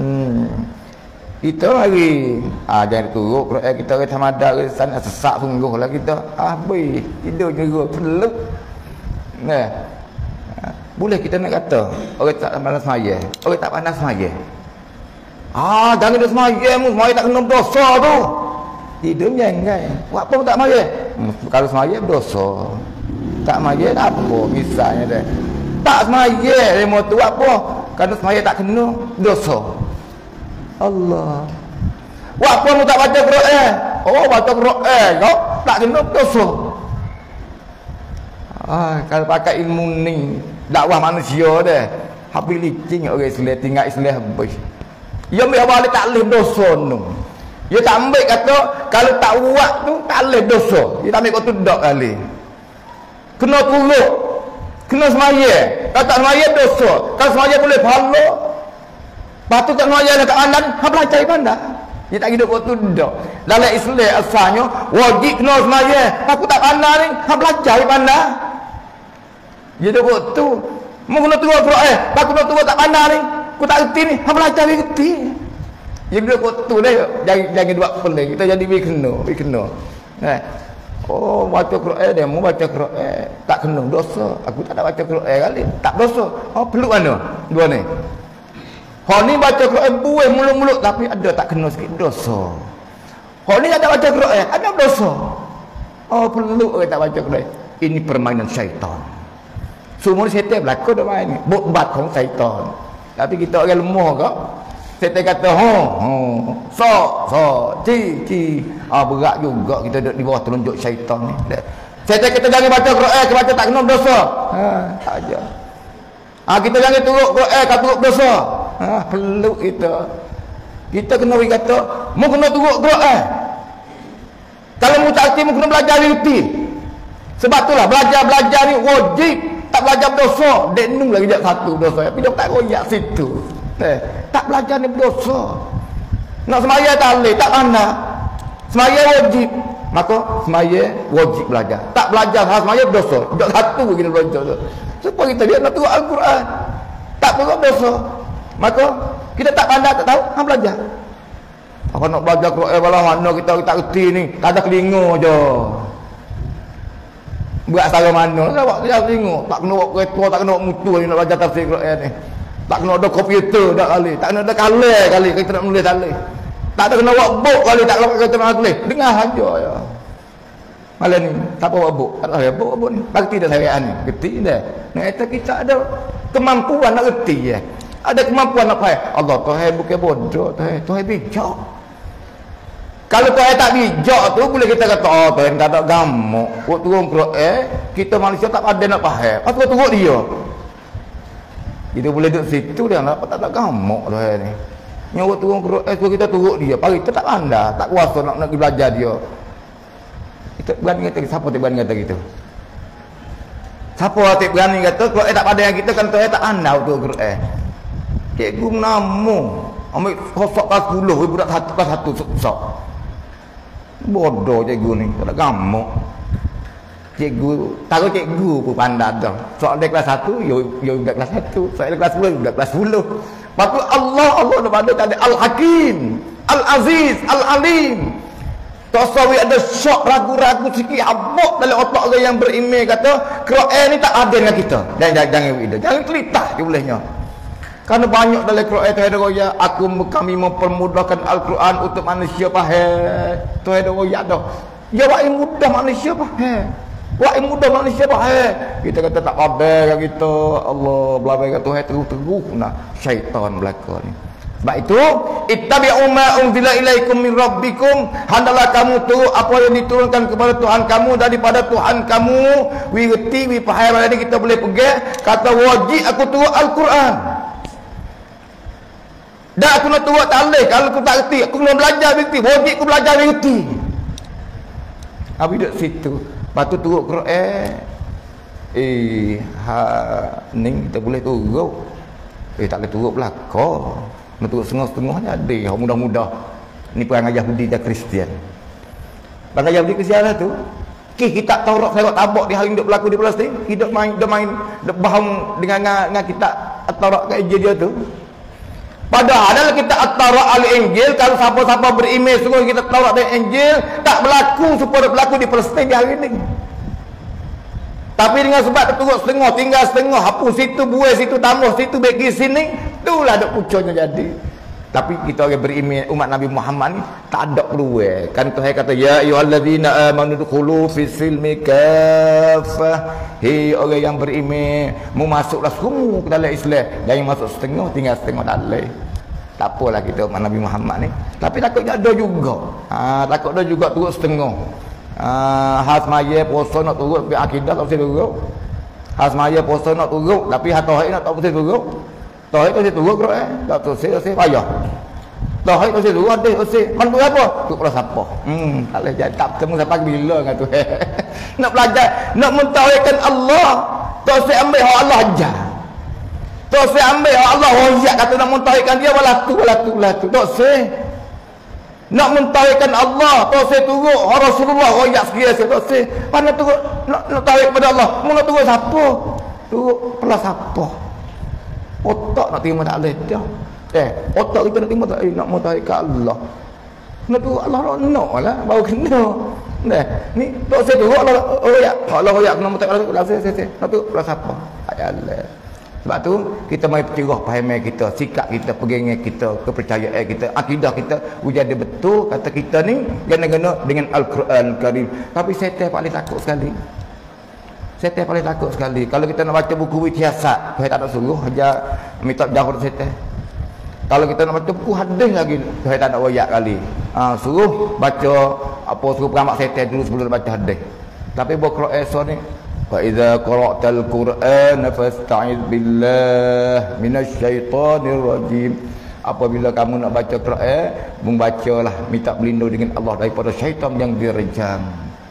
Kita mari jangan turut Quran kita orang tamada sana sesak sungguh lah kita. Habis tidur juga perlu. Boleh kita nak kata orang tak pandai semaya, orang tak pandai semaya. Jangan dia semaya tak kena dosa tu. Tidur jangan. Buat apa tak semaya? Kalau semaya berdosa. Tak semaya tak apa, misalnya dia. Tak semaya demo tu apa? Kalau semaya tak kena dosa. Allah. Buat apa mu tak baca Quran? Baca Quran kau tak kena dosa. Kalau pakai ilmu ni dakwah manusia dah. Habis licin orang Islam, tinggal Islam habis. Dia ambil balik taklif dosa tu. Dia tak ambil kata kalau tak buat tu taklif dosa. Dia tak ambil kata dak kali. Kena turut. Kena semaya. Kalau tak semaya dosa. Kalau semaya boleh pahala. Lepas tu tak semaya nak tak pandang, hang belajar pandang. Dia tak hidup waktu dah. Dalam Islam asalnya wajib kena semaya. Aku tak pandai ni, hang belajar ni pandai. Dia hidup waktu. Mau kena turun Quran, aku kena turun tak pandai ni. Aku tak reti ni, hang belajar ni reti. Dia hidup waktu dah. Jangan buat pelik. Kita jadi kena. Oh, baca Quran dia mau baca Quran. Tak kena dosa. Aku tak ada baca Quran kali. Tak dosa. Oh, perlu mana? Dua ni. Hak ni baca Quran buih mulut-mulut tapi ada tak kena sikit dosa. Hak ni ada baca Quran, ada dosa. Oh, perlu orang tak baca Quran. Ini permainan syaitan. Semua syaitan berlaku dah main ni. Bot-batของ syaitan. Tapi kita orang lemah kak. Syaitan kata, ci. Berat juga kita duduk di bawah telunjuk syaitan ni. Syaitan kata jangan baca Quran, baca tak kena dosa. Tak aja. Kita jangan turut Quran, kata turut dosa. Perlu kita kena kata mu kena turut Quran. Kalau mu tak erti mu kena belajar reti. Sebab itulah belajar ni wajib. Tak belajar dosa, denung lagi jak satu dosa. Tapi dia tak royak situ. Tak belajar ni berdosa. Nak semaya tak boleh, tak pandai. Semaya wajib. Maka semaya wajib belajar. Tak belajar semaya berdosa. Jak satu kita belajar. Supaya kita lihat nak turut Al-Quran. Tak turut dosa. Maka kita tak pandai, tak tahu, hang belajar. Apa nak belajar Quran balah mana kita tak reti ni, tak ada telinga je. Buat cara mana nak buat telinga, tak kena buat kereta, tak kena buat motor ni nak belajar tafsir Quran ni. Tak kena ada komputer dak kali, tak kena ada kaler kali kita nak menulis kali. Tak ada kena buat book kali, tak kena kita nak tulis. Dengar saja ya. Malam ni tak apa buat book, tak ada book ni. Pasti dah syariat ni, reti dah. Nak kita ada kemampuan nak reti ya. Ada kemampuan nak faham. Allah Tuhan bukan bodoh, Tuhan bijak. Kalau Tuhan tak bijak tu boleh kita kata Tuhan tak ada gamuk. Waktu turun Quran, kita manusia tak ada nak faham. Apa turut dia? Kita boleh duduk situ dia tak ada gamuk Tuhan ni. Yang waktu turun Quran kita turut dia. Pagi kita tak pandai, tak kuasa nak belajar dia. Kita berani kata siapa tak berani kata gitu? Siapa tak berani kata Quran tak pada yang kita kan Tuhan tak pandai waktu Quran. Cikgu nama ambil kosok kelas 10 budak kelas 1 susah. Bodoh cikgu ni, tak ada gamuk. Cikgu, tahu cikgu pun pandai dah. Soal dia kelas 1, yo budak kelas 1. Soal dia kelas 10, budak kelas 10. Lepas tu Allah dah pada tadi Al-Hakim, Al-Aziz, Al-Alim. Tak sawi ada syok ragu-ragu sikit habuk dalam otak orang yang beriman kata Quran ni tak ada dengan kita. Jangan kelitah dia bolehnya. Karena banyak dalam Quran Tuhan ada royak kami mempermudahkan Al-Quran untuk manusia faham. Tuhan ada royak dah. Ya wak mudah manusia faham. Wak mudah manusia faham. Kita kata tak pabai kita. Allah belabai kat Tuhan terus nah syaitan belaka ni. Sebab itu ittabi'u ma unzila ilaikum min rabbikum, hendaklah kamu turut apa yang diturunkan kepada Tuhan kamu daripada Tuhan kamu. Wi reti wi faham ni kita boleh pegang kata wajib aku turut Al-Quran. Dah aku nak turut tak boleh. Kalau aku tak reti, aku kena belajar reti. Wajib aku belajar reti. Habis duduk situ. Lepas tu turut Quran. Ni kita boleh turut. Tak boleh turut belakang. Nak turut setengah-setengah jadi. Mudah-mudah. Ni perangai Yahudi dan Kristian. Perangai Yahudi Kristian lah tu. Kitab Taurat saya tabak di hari hidup berlaku di Palestin. Hidup main bahang dengan kitab Taurat kat dia tu. Padahal kita At-Taurat Al-Injil, kalau siapa-siapa beriman sungguh kita Taurat dan Injil tak berlaku supaya berlaku di Palestin di hari ini. Tapi dengan sebab terturut setengah, tinggal setengah, hapus situ, buai situ, tambah situ, bagi sini, itulah ada pucuknya jadi. Tapi kita orang beriman umat Nabi Muhammad ni tak ada peluang. Kan Tuhan kata ya ayyuhallazina amanu dukhulu fis silmi kaffah. Hei orang yang beriman, mu masuklah semua ke dalam Islam. Jangan masuk setengah, tinggal setengah tak boleh. Tak apalah kita umat Nabi Muhammad ni. Tapi takutnya ada juga. Takut ada juga turut setengah. Has maya puasa nak turut tapi akidah tak mesti turut. Has maya puasa nak turut tapi hatohai nak tak mesti turut. Tauhid tu turut Quran, tak tu payah. Tauhid tu turut ada mandu apa? Tu pula siapa? Tak boleh jadi tak ketemu sampai bila dengan tu. Nak belajar, nak mentauhidkan Allah, tak usah ambil hak Allah ajar. Tak usah ambil hak Allah royak kata nak mentauhidkan dia walah tu. Tak usah. Nak mentauhidkan Allah, tauhid turut Rasulullah royak sekira tauhid. Mana turut nak tauhid kepada Allah? Mu nak turut siapa? Turut pelas apa? Otak nak terima tak boleh dah. Otak kita nak terima tak nak mentauhidkan Allah. Nak turut Allah nak lah baru kena. Ni tauhid turut Allah royak. Allah royak kena mentauhidkan Allah. Nak turut pelas apa? Allah. Sebab tu kita mari percerah pahaman kita, sikap kita, pegangan kita, kepercayaan kita, akidah kita jadi betul kata kita ni gana-gana dengan Al-Quran Karim. Tapi setan paling takut sekali. Setan paling takut sekali. Kalau kita nak baca buku siasat, saya tak nak suruh aja minta jauh dari setan. Kalau kita nak baca buku hadis lagi, saya tak nak royak kali. Suruh baca apa, suruh peramak setan dulu sebelum baca hadis. Tapi buku Quran ni فَإِذَا قَرَأْتَ الْقُرْآنَ فَاسْتَعِذْ بِاللَّهِ مِنَ الشَّيْطَانِ الرَّجِيمِ. Apabila kamu nak baca Quran, membacalah minta berlindung dengan Allah daripada syaitan yang direjam.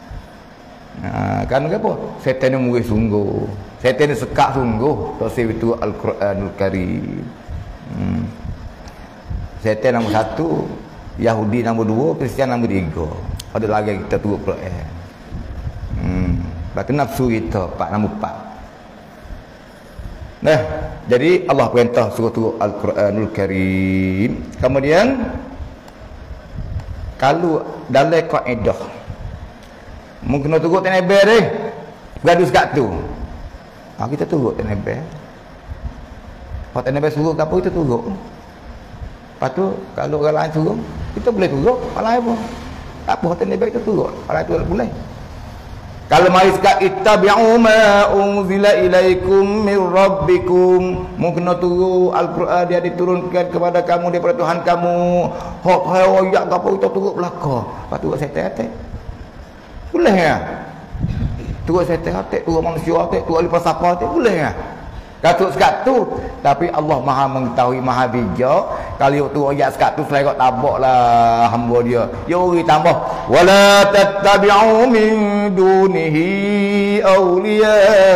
Kan apa? Setan ni murid sungguh. Setan ni sekak sungguh. Tafsir itu Al-Quranul Karim. Setan nombor 1, Yahudi nombor 2, Kristian nombor 3. Ada lagi kita turut Quran. Berarti nafsu kita nombor 4. Nah, jadi Allah perintah suruh turut Al-Quranul Karim. Kemudian kalau dalam kaedah mungkin turut Nabi deh, gaduh sekat tu. Kita turut Nabi. Kalau Nabi suruh apa kita turut. Lepas tu kalau orang lain suruh, kita boleh turut, orang lain pun. Tak apa Nabi kita turut, orang lain turut boleh. Kalau mari sekat ittabi'u ma unzila ilaikum min rabbikum, mungkin turu Al-Quran dia diturunkan kepada kamu daripada Tuhan kamu. Hok royak gapo kita turut belaka. Lepas tu setan atek. Boleh ya? Turut setan atek, turut manusia atek, turut falsafah atek, boleh ya? Katuk sekat tu, tapi Allah Maha mengetahui, Maha bijak. Kalau tu ayat sekat tu selera tabaklah hamba dia. Ya uri tambah wala tattabi'u min dunihi awliya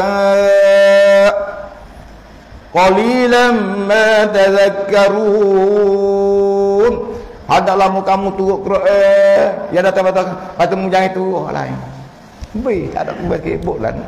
qalilan ma tadhakkarun. Adalah kamu turut Quran yang datang-datang katamu jangan turut orang lain. Baik, tak ada kubah kebuk lah.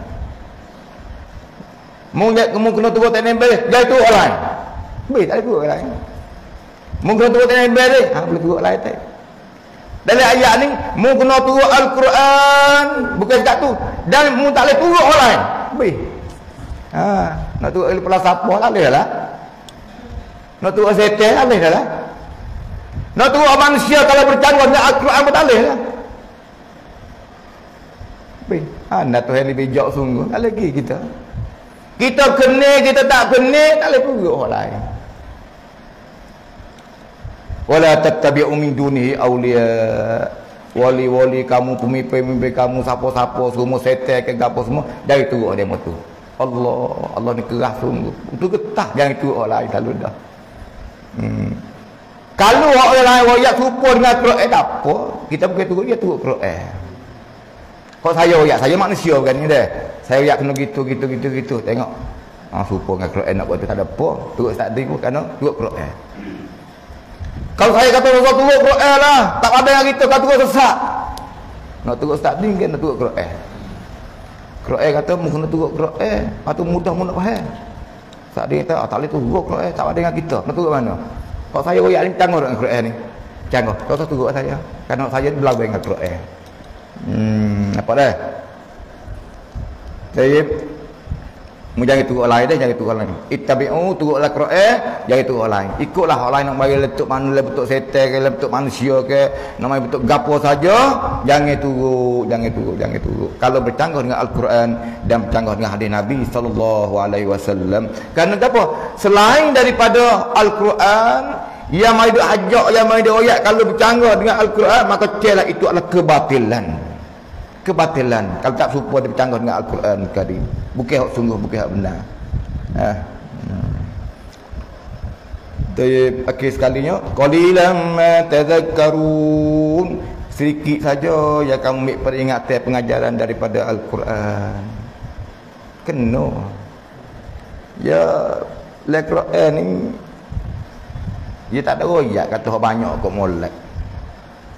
Mungkin kena turut TNB, dia turut orang lain. Baik, tak ada turut orang lain. Mungkin turut TNB ni, boleh turut lain tak. Dalam ayat ni, mungkin kena turut Al-Quran, bukan sekat tu. Dan mungkin tak boleh turut orang lain. Baik. Nak turut falsafah tak boleh lah. Nak turut setan tak boleh lah. Nak turut manusia kalau bercandu dengan Al-Quran pun tak boleh lah. Baik. Nak Tuhan lebih bijak sungguh. Tak lagi kita. Kita kena, kita tak kena, tak boleh turut orang lain. Wala tattabi'u min dunihi awliya. Wali-wali kamu, pemimpin-pemimpin kamu, siapa-siapa, semua setan ke apa semua, dari turut dia tu. Allah ni keras sungguh. Untuk getah jangan turut orang lain selalu dah. Kalau orang lain royak serupa dengan Quran, tak apa. Kita bukan turut dia, turut Quran. Kalau saya royak, saya manusia bukan ni dah. Saya royak kena gitu. Tengok. Serupa dengan Quran nak buat tu tak ada apa. Turut tak ada pun kerana turut Quran. Kalau saya kata rasa turut Quran lah, tak ada yang kita kata turut sesat. Nak turut tak ada kan nak turut Quran. Quran kata mu kena turut Quran, atau mudah mu nak faham. Tak ada kata tak boleh turut Quran, tak ada dengan kita. Nak turut mana? Kalau saya royak ni canggah dengan Quran ni. Canggah. Rasa turut saya. Kerana saya belajar dengan Quran. Apa dah? Saya jangan turut orang lain dah, jangan turut orang lain. Ittabi'u, turutlah Quran, jangan turut orang lain. Ikutlah orang lain nak mari letuk mana bentuk setan ke, bentuk manusia ke, nak mari bentuk gapo saja, jangan turut. Kalau bercanggah dengan Al-Quran dan bercanggah dengan hadis Nabi sallallahu alaihi wasallam. Kerana apa? Selain daripada Al-Quran yang mari duk hajak, yang mari duk ayat, kalau bercanggah dengan Al-Quran maka celah itu adalah kebatilan. Kalau tak serupa dia bercanggah dengan Al-Quran Karim, bukan hak sungguh, bukan hak benar. Akhir sekalinya qalilan ma tadhakkarun, sedikit saja yang kamu ambil peringatan pengajaran daripada Al-Quran. Kena ya Al-Quran ni dia tak ada royak kata banyak kok molek.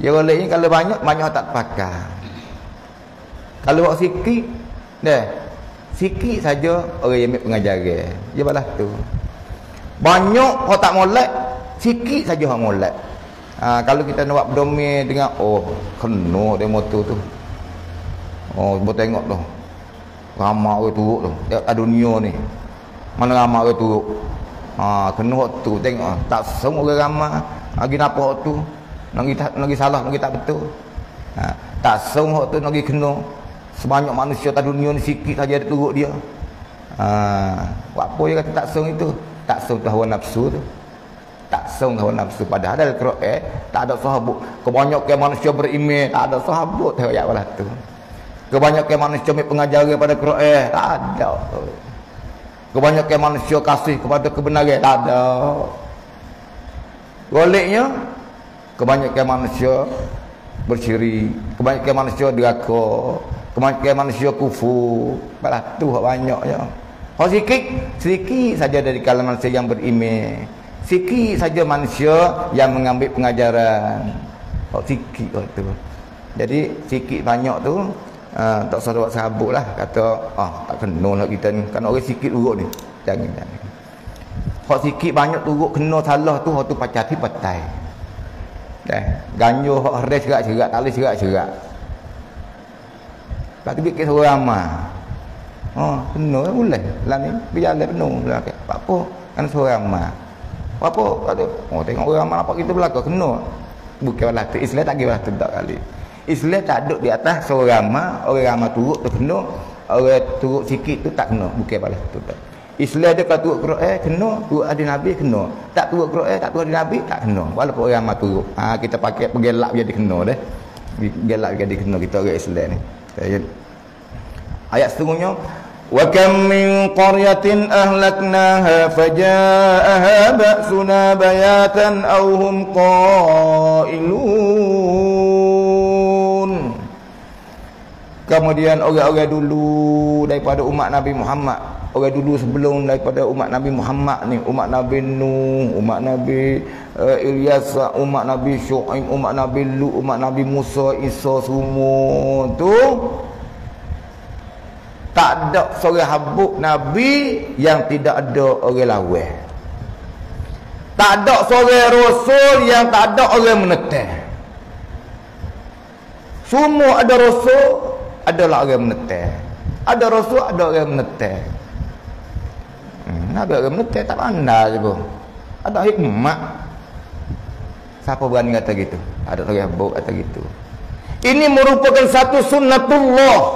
Ya boleh ni kalau banyak tak pakai. Kalau buat sikit dah. Sikit saja orang yang ambil pengajaran. Dia balas tu. Banyak orang tak molek, sikit saja orang molek. Kalau kita nak buat berdomir dengan kena dia motor tu. Buat tengok tu. Ramai orang turut tu. Dekat dunia ni. Mana ramai orang turut. Kena waktu tu tengok. Tak semua orang ramai. Lagi nampak waktu tu. Lagi salah, lagi tak betul. Tak semua waktu lagi kena. Sebanyak manusia tak dunia ni sikit saja ada turut dia. Buat apa dia kata tak sung itu? Tak sung tu hawa nafsu tu. Tak sung hawa nafsu. Padahal dalam Quran tak ada sahabat. Kebanyakan manusia beriman tak ada sahabat tu ayat balas tu. Kebanyakan manusia ambil pengajaran pada Quran tak ada. Kebanyakan manusia kasih kepada kebenaran tak ada. Goliknya kebanyakan manusia bersyirik, kebanyakan manusia deraka, kebanyakan manusia kufur. Balas tu banyaknya. Kalau sedikit saja dari kalangan manusia yang beriman. Sikit saja manusia yang mengambil pengajaran. Kalau sikit tu. Jadi sikit banyak tu tak usah buat serabut lah. Kata tak kena lah kita ni. Kan orang sikit urut ni. Jangan. Kalau sikit banyak tu urut kena salah tu, tu pacati patai. Ganyo hak herde cerak-cerak, tak boleh cerak-cerak. Lepas tu bikin suruh ramah. Penuh boleh. Lah ni berjalan penuh. Apa? Kan suruh ramah. Apa? Kata, tengok orang ramah nampak kita belakang. Kena. Bukan balas tu. Islam tak kira balas tu tak kali. Islam tak duduk di atas suruh ramah. Orang ramah turut tu kena. Orang turut sikit tu tak kena. Bukan balas tu tak. Islam dia kalau turut Quran kena, turut hadis Nabi kena. Tak turut Quran, tak turut hadis Nabi tak kena. Walaupun orang ramah turut. Kita pakai pergelak jadi kena dah. Gelak jadi kena kita orang Islam ni. Ayat seterusnya, wa kam min qaryatin ahlaknaha fajaaha ba'suna bayatan aw hum qailun. Kemudian orang-orang dulu daripada umat Nabi Muhammad, orang dulu sebelum daripada umat Nabi Muhammad ni, umat Nabi Nuh, umat Nabi Ilyas, umat Nabi Syuaib, umat Nabi Lut, umat Nabi Musa, Isa, semua tu tak ada seorang habuk Nabi yang tidak ada orang lawan. Tak ada seorang Rasul yang tak ada orang meneteh. Semua ada Rasul, adalah orang meneteh. Ada Rasul, ada orang meneteh. Nabi orang meneteh tak pandai je pun. Ada hikmat. Siapa berani kata gitu? Ada seorang habuk kata gitu. Ini merupakan satu sunnatullah.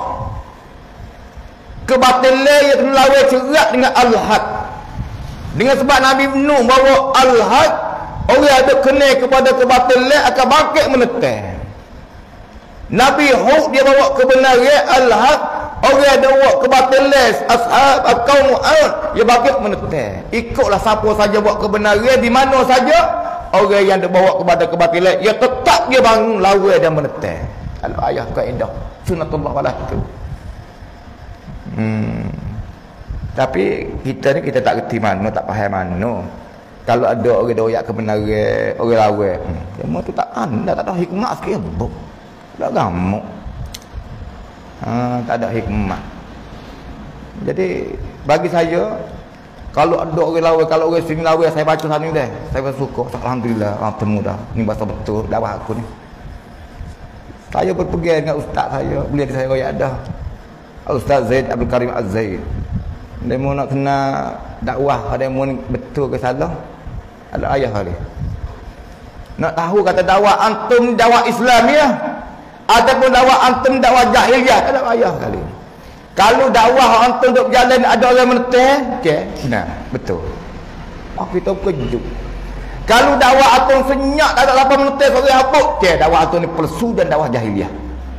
Kebatilan yang kena lawan cerak dengan al-haq. Dengan sebab Nabi Nuh bawa al-haq, orang ada kena kepada kebatilan akan bangkit meneteh. Nabi Hud dia bawa kebenaran al-haq, orang ada bawa kebatilan ashab qaum Ad dia bangkit meneteh. Ikutlah siapa saja bawa kebenaran di mana saja, orang yang dia bawa kepada kebatilan dia tetap dia bangun lawan dan meneteh. Al-ayah kaedah sunnatullah balas tu. Tapi kita ni kita tak reti mana, tak faham mana. Kalau ada orang doyak kebenaran, orang lawan, semua tu tak anda tak ada hikmah sikit bok. Tak gamuk. Tak ada hikmah. Jadi bagi saya, kalau ada orang lawan, kalau orang sini lawan, saya baca sana ni dah, saya bersyukur. Alhamdulillah, temu dah. Ni bahasa betul dakwah aku ni. Saya berpergian dengan ustaz saya, beliau saya royak dah. Ustaz Zaid Abdul Karim Az-Zaid. Dia mau nak kena dakwah, ada mau betul ke salah, ada ayah kali. Nak tahu kata dakwah antum dakwah Islamiah ataupun dakwah antum dakwah jahiliyah, ada ayah kali. Kalau dakwah antum duk jalan ada orang meneteh, okey, nah, betul. Kita kejut. Kalau dakwah antum senyap tak ada apa meneteh orang apa, okey, dakwah antum ni palsu dan dakwah jahiliyah.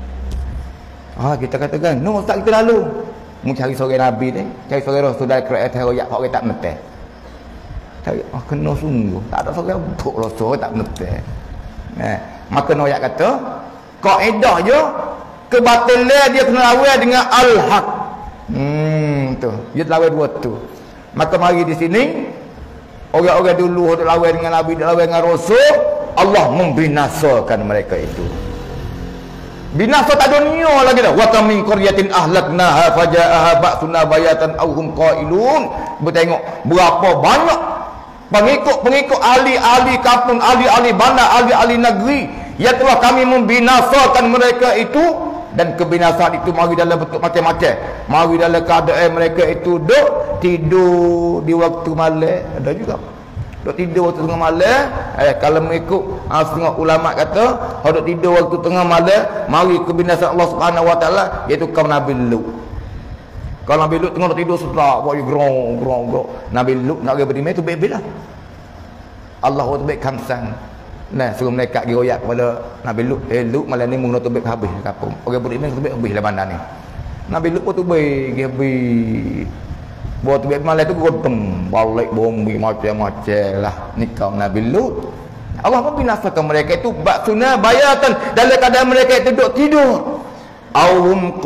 Kita katakan, no, ustaz kita lalu mu cari seorang Nabi ni, cari seorang Rasul dari kerajaan royak orang tak meneteh. Cari, kena sungguh, tak ada seorang untuk Rasul tak meneteh. Maka noyak kata, kaedah je, kebatilan dia kena lawan dengan al-haq. Tu, dia lawan dua tu. Maka mari di sini, orang-orang dulu dia lawan dengan Nabi, dia lawan dengan Rasul, Allah membinasakan mereka itu. Binasa tak dunia lagi dah. Wa kam min qaryatin ahlaknaha fajaaha ba'suna bayatan aw hum qailun. Bertengok berapa banyak pengikut-pengikut ahli-ahli kampung, ahli-ahli bandar, ahli-ahli negeri yang telah kami membinasakan mereka itu. Dan kebinasaan itu mari dalam bentuk macam-macam. Mari dalam keadaan mereka itu duk tidur di waktu malam. Ada juga duk tidur waktu tengah malam. Kalau mengikut setengah ulama kata, duk tidur waktu tengah malam, mari kebinasaan Allah Subhanahu Wa Taala, iaitu kaum Nabi Lut. Kalau Nabi Lut tengah tidur setelah buat gerong. Nabi Lut nak pergi berdimai tu baik-baik lah. Allah baik kamsang. Nah, suruh mereka pergi royak kepada Nabi Lut. Lut malam ni mula tu baik habis kapung. Orang berdimai tu baik habis lah bandar ni. Nabi Lut pun tu baik habis. Buat tu baik malam tu gotong balik bombi macam-macam lah ni kaum Nabi Lut. Allah membinasakan mereka itu baksuna bayatan dalam keadaan mereka itu duduk tidur. Auhum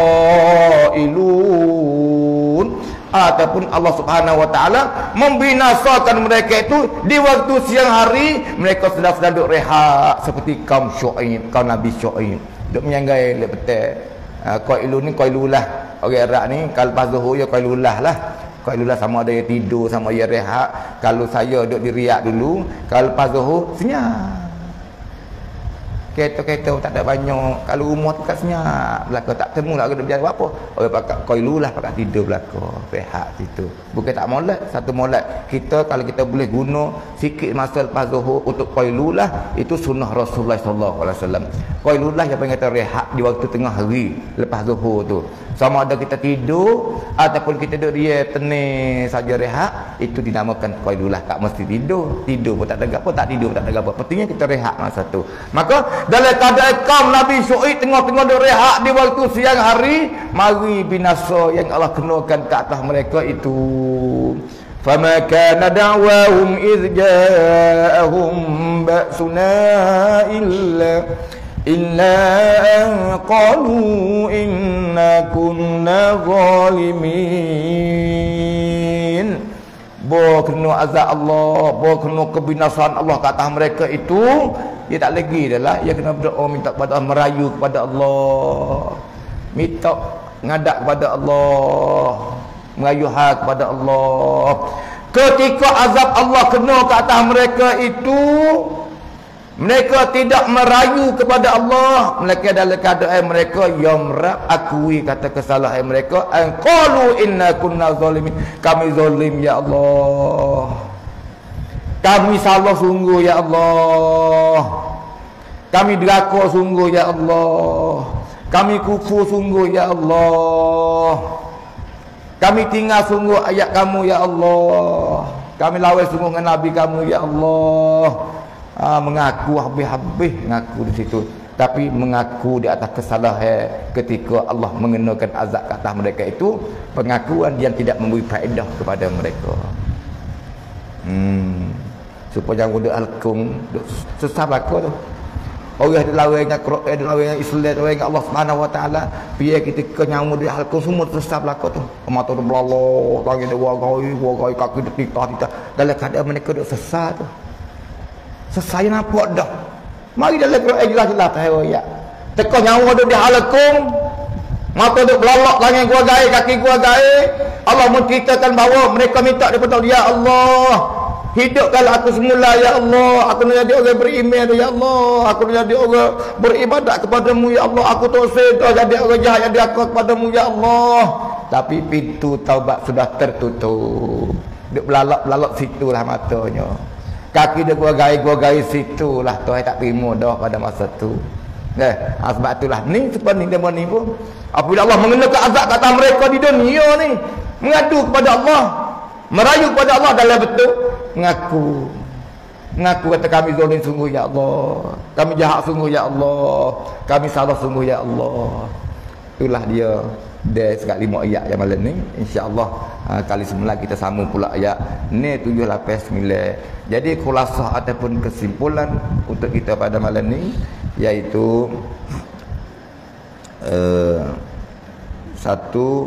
qailun, ataupun Allah Subhanahu Wa Taala membinasakan mereka itu di waktu siang hari mereka sedang duduk rehat seperti kaum Syuaib, kaum Nabi Syuaib duduk menyanggai lek petai. Qailun ni qailulah. Orang Arab ni kalau pas zuhur ya qailulah lah. Qailulah sama ada yang tidur sama yang rehat. Kalau saya duduk di Riyadh dulu, kalau pas zuhur senyap. Kereta-kereta tak ada banyak. Kalau rumah tu kat senyap belaka, tak temu nak duduk berjalan apa. Orang pakat qailulah, pakat tidur belaka, rehat situ. Bukan tak molek, satu molek. Kita kalau kita boleh guna sikit masa lepas zuhur untuk qailulah, itu sunnah Rasulullah sallallahu alaihi wasallam. Qailulah yang panggil kata rehat di waktu tengah hari lepas zuhur tu. Sama ada kita tidur ataupun kita duduk dia tenang saja rehat, itu dinamakan qailulah. Tak mesti tidur. Tidur pun tak ada apa, tak tidur pun tak ada apa. Pentingnya kita rehat masa tu. Maka dalam keadaan kaum Nabi Syuaib tengah-tengah duduk rehat di waktu siang hari, mari binasa yang Allah kenakan ke atas mereka itu. Fama kana da'wahum idh ja'ahum ba'suna illa an qalu inna kunna zalimin. Bawa kena azab Allah, bawa kena kebinasaan Allah ke atas mereka itu, dia tak lagi dah lah. Dia kena berdoa minta kepada Allah, merayu kepada Allah, minta ngadak kepada Allah, merayu hak kepada Allah. Ketika azab Allah kena ke atas mereka itu, mereka tidak merayu kepada Allah. Mereka dalam keadaan mereka yamrab, akui kata kesalahan mereka. Qalu inna kunna zalimin. Kami zalim ya Allah. Kami salah sungguh ya Allah. Kami deraka sungguh ya Allah. Kami kufur sungguh ya Allah. Kami tinggal sungguh ayat kamu ya Allah. Kami lawan sungguh dengan Nabi kamu ya Allah. Mengaku habis-habis mengaku di situ, tapi mengaku di atas kesalahan ketika Allah mengenakan azab ke atas mereka itu pengakuan yang tidak memberi faedah kepada mereka. Supaya jangan duduk halkum sesat belaka tu. Orang ada lawan dengan Quran, ada lawan dengan Islam, lawan dengan Allah Subhanahu Wa Taala, biar kita kenyamu di halkum semua sesat belaka tu. Mata tu belalak, tangan dia wagai, kaki dia titah. Dalam keadaan mereka duduk sesat tu. Saya nampak dah. Mari dalam Quran jelas-jelas tahu ya. Teka nyawa duk di halakung, mata duk belalak, tangan gua gae, kaki gua gae. Allah menceritakan bahawa mereka minta daripada dia, Allah, hidupkanlah aku semula ya Allah. Aku nak jadi orang beriman ya Allah. Aku nak jadi orang beribadat kepadamu ya Allah. Aku tosin jadi orang jahat yang diakui kepadamu ya Allah. Tapi pintu taubat sudah tertutup. Duk belalak-belalak situlah matanya. Kaki dia gua gai situlah Tuhan tak terima dah pada masa tu. Sebab itulah ni sebenarnya dia ni pun apabila Allah mengenakan azab kata mereka di dunia ni, mengadu kepada Allah, merayu kepada Allah dalam bentuk mengaku kata kami zalim sungguh ya Allah, kami jahat sungguh ya Allah, kami salah sungguh ya Allah. Itulah dia sekat 5 ayat yang malam ni. InsyaAllah kali semula kita sambung pula ayat ni 7, 8, 9. Jadi khulasah ataupun kesimpulan untuk kita pada malam ni iaitu satu,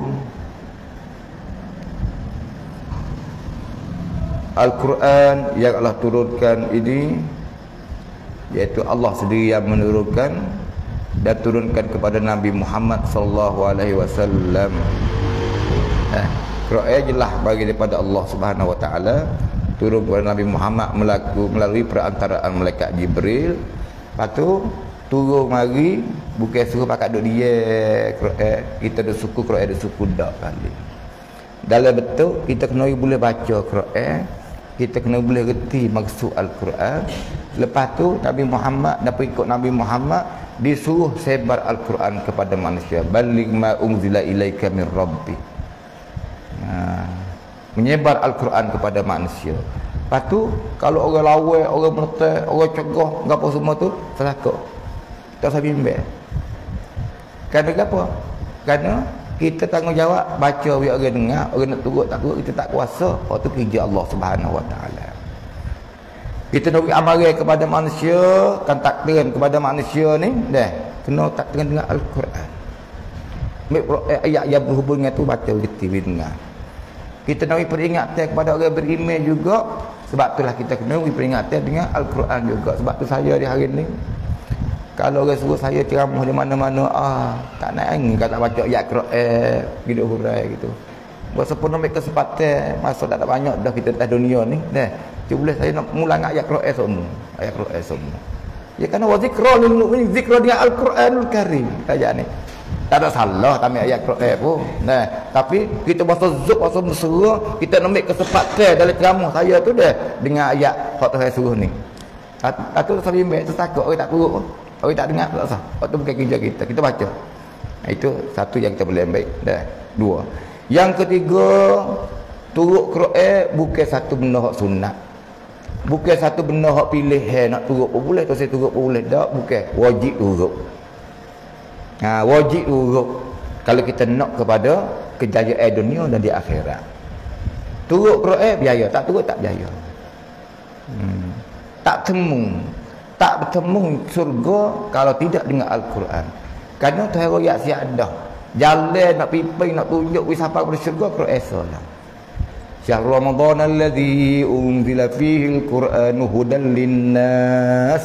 Al-Quran yang Allah turunkan ini iaitu Allah sendiri yang menurunkan dan turunkan kepada Nabi Muhammad sallallahu alaihi wasallam. Quran jelas bagi daripada Allah Subhanahu wa taala, turun kepada Nabi Muhammad melalui perantaraan malaikat Jibril. Lepas tu turun mari, bukan suruh pakat duk dia Quran, kita duk suku Quran duk suku dak kali. Dalam betul kita kena boleh baca Quran, kita kena boleh reti maksud Al-Quran. Lepas tu Nabi Muhammad dan pengikut Nabi Muhammad disuruh sebar Al-Quran kepada manusia. Baligh ma unzila ilaika min rabbi. Menyebar Al-Quran kepada manusia. Lepas tu kalau orang lawai, orang menetai, orang cegah, gapo semua tu selakuk. Tak usah bimbang. Kerana apa? Kerana kita tanggungjawab baca biar orang dengar, orang nak turut tak turut kita tak kuasa. Waktu kerja Allah Subhanahu wa taala. Kita nak beri amaran kepada manusia, kan takdiran kepada manusia ni, dah kena takdiran dengan Al-Quran. Ayat yang berhubungan tu baca reti dengar. Kita nak beri peringatan kepada orang beriman juga. Sebab itulah kita kena beri peringatan dengan Al-Quran juga. Sebab tu saya di hari ni, kalau orang suruh saya ceramah di mana-mana, tak nak angin kalau tak baca ayat Quran, gitu hurai gitu. Walaupun nak kesempatan, masa tak ada banyak dah kita atas dunia ni, dah. Cuba boleh saya nak mula dengan ayat Quran semua. Ayat Quran semua. Ya kerana wa zikra lil mu'minin, zikra dia Al-Quranul Karim. Ayat ni. Tak ada salah kami ayat Quran pun. Nah, tapi kita bahasa zuk, bahasa mesra, kita nak ambil kesempatan dalam ceramah saya tu dah dengan ayat hak Tuhan suruh ni. Satu sambil ambil takut orang tak turut. Orang tak dengar tak sah. Waktu bukan kerja kita. Kita baca. Itu satu yang kita boleh ambil. Dah. Dua. Yang ketiga, turut Quran bukan satu benda hak sunat. Bukan satu benda hak pilihan nak turut pun boleh, tu saya turut pun boleh. Tak, bukan. Wajib turut. Wajib turut. Kalau kita nak kepada kejayaan dunia dan di akhirat. Turut Quran biaya, tak turut tak biaya. Tak bertemu surga kalau tidak dengan Al-Quran. Kerana Tuhan royak siadah. Jalan nak pipi, nak tunjuk wisata kepada syurga, Quran salah. Syahr Ramadan alladhi unzila fihi al-Qur'anu hudan linnas.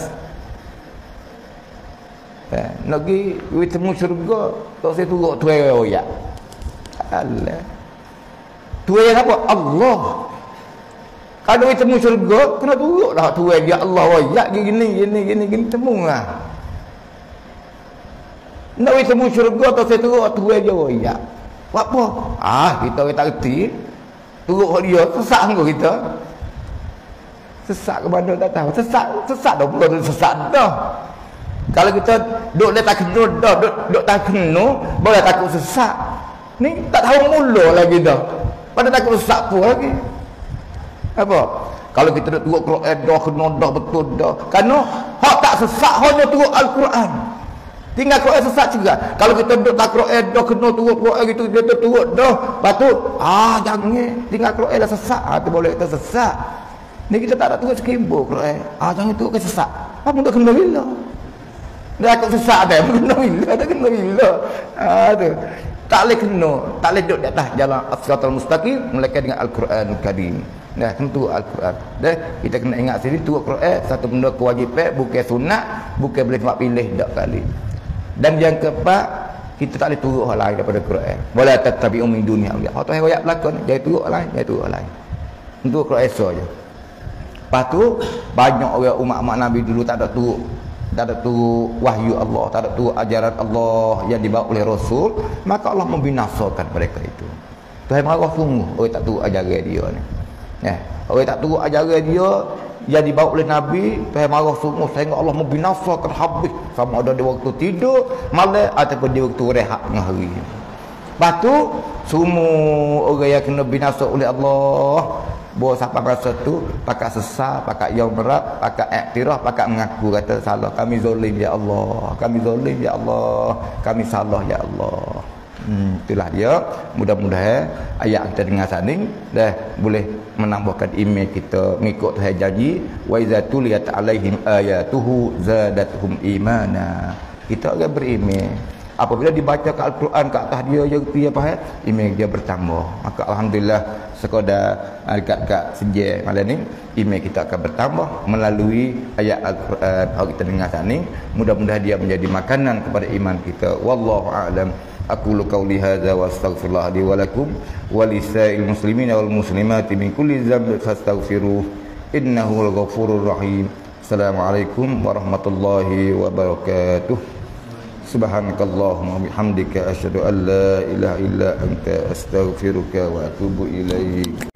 Nak pergi bertemu syurga, tak saya turut Tuhan royak. Allah. Tuhan apa? Allah. Kalau kita temu syurga, kena turutlah Tuhan dia Allah royak gini temu lah. Nak kita temu syurga atau saya turut Tuhan dia royak. Buat apa? Kita orang tak reti. Turut dia sesat engkau kita. Sesat ke mana tak tahu. Sesat dah pula sesat dah. Kalau kita duk tak kena dah, duk tak kena, baru takut sesat. Ni tak tahu mula lagi dah. Pada takut sesat pun lagi. Apa? Kalau kita nak turut Quran dah kena dah betul dah. Kerana hak tak sesat hanya turut Al-Quran. Tinggal Quran sesat juga. Kalau kita duduk tak Quran dah kena turut Quran gitu, dia turut dah. Patut jangan tinggal Quran dah sesat. Tu boleh kita sesat. Ni kita tak ada turut sekimbo Quran. Jangan turut ke sesat. Apa untuk kena bila? Dia aku sesat dah, kena bila? Dah kena bila? Tu. Tak boleh kena, tak boleh duduk di atas jalan as-siratal mustaqim melainkan dengan Al-Quranul Karim. Dah tentu Al-Quran. Dah kita kena ingat sini turut Quran satu benda kewajipan, bukan sunat, bukan boleh cuma pilih dak kali. Dan yang keempat, kita tak boleh turut hal lain daripada Quran. Wala tattabi'u min dunya awliya. Hak tu ayat belakang ni, jangan turut lain, jangan turut lain. Untuk Quran saja. Lepas tu banyak orang umat-umat Nabi dulu tak ada turut wahyu Allah, tak ada turut ajaran Allah yang dibawa oleh Rasul, maka Allah membinasakan mereka itu. Tuhan marah sungguh orang tak turut ajaran dia ni. Orang tak turut ajaran dia yang dibawa oleh Nabi, Tuhan marah sungguh sehingga Allah membinasakan habis, sama ada di waktu tidur malam ataupun di waktu rehat tengah hari. Lepas tu semua orang yang kena binasa oleh Allah, bawa siapa rasa tu pakai sesat, pakai yaum berat, pakai iktiraf, pakai mengaku kata salah, kami zalim ya Allah, kami zalim ya Allah, kami salah ya Allah. Itulah dia. Mudah-mudahan ayat kita dengar sani dah boleh menambahkan iman kita mengikut Tuhan janji, wa iza tuliyat alaihim ayatuhu zadatuhum imana. Kita orang beriman, apabila dibaca Al-Quran ke atas dia, iman dia bertambah. Maka alhamdulillah sekadar dekat sejak malam ni, iman kita akan bertambah melalui ayat Al-Quran yang kita dengar saat ni. Mudah-mudahan dia menjadi makanan kepada iman kita. Wallahu a'lam. Aqulu qawli hadza wa astaghfirullah li wa lakum wa lisa'il muslimina wal muslimati min kulli dhanbin fastaghfiruh innahu al-ghafurur rahim. Assalamualaikum warahmatullahi wabarakatuh. Subhanakallahumma bihamdika asyhadu an la ilaha illa anta astaghfiruka wa atubu ilaik.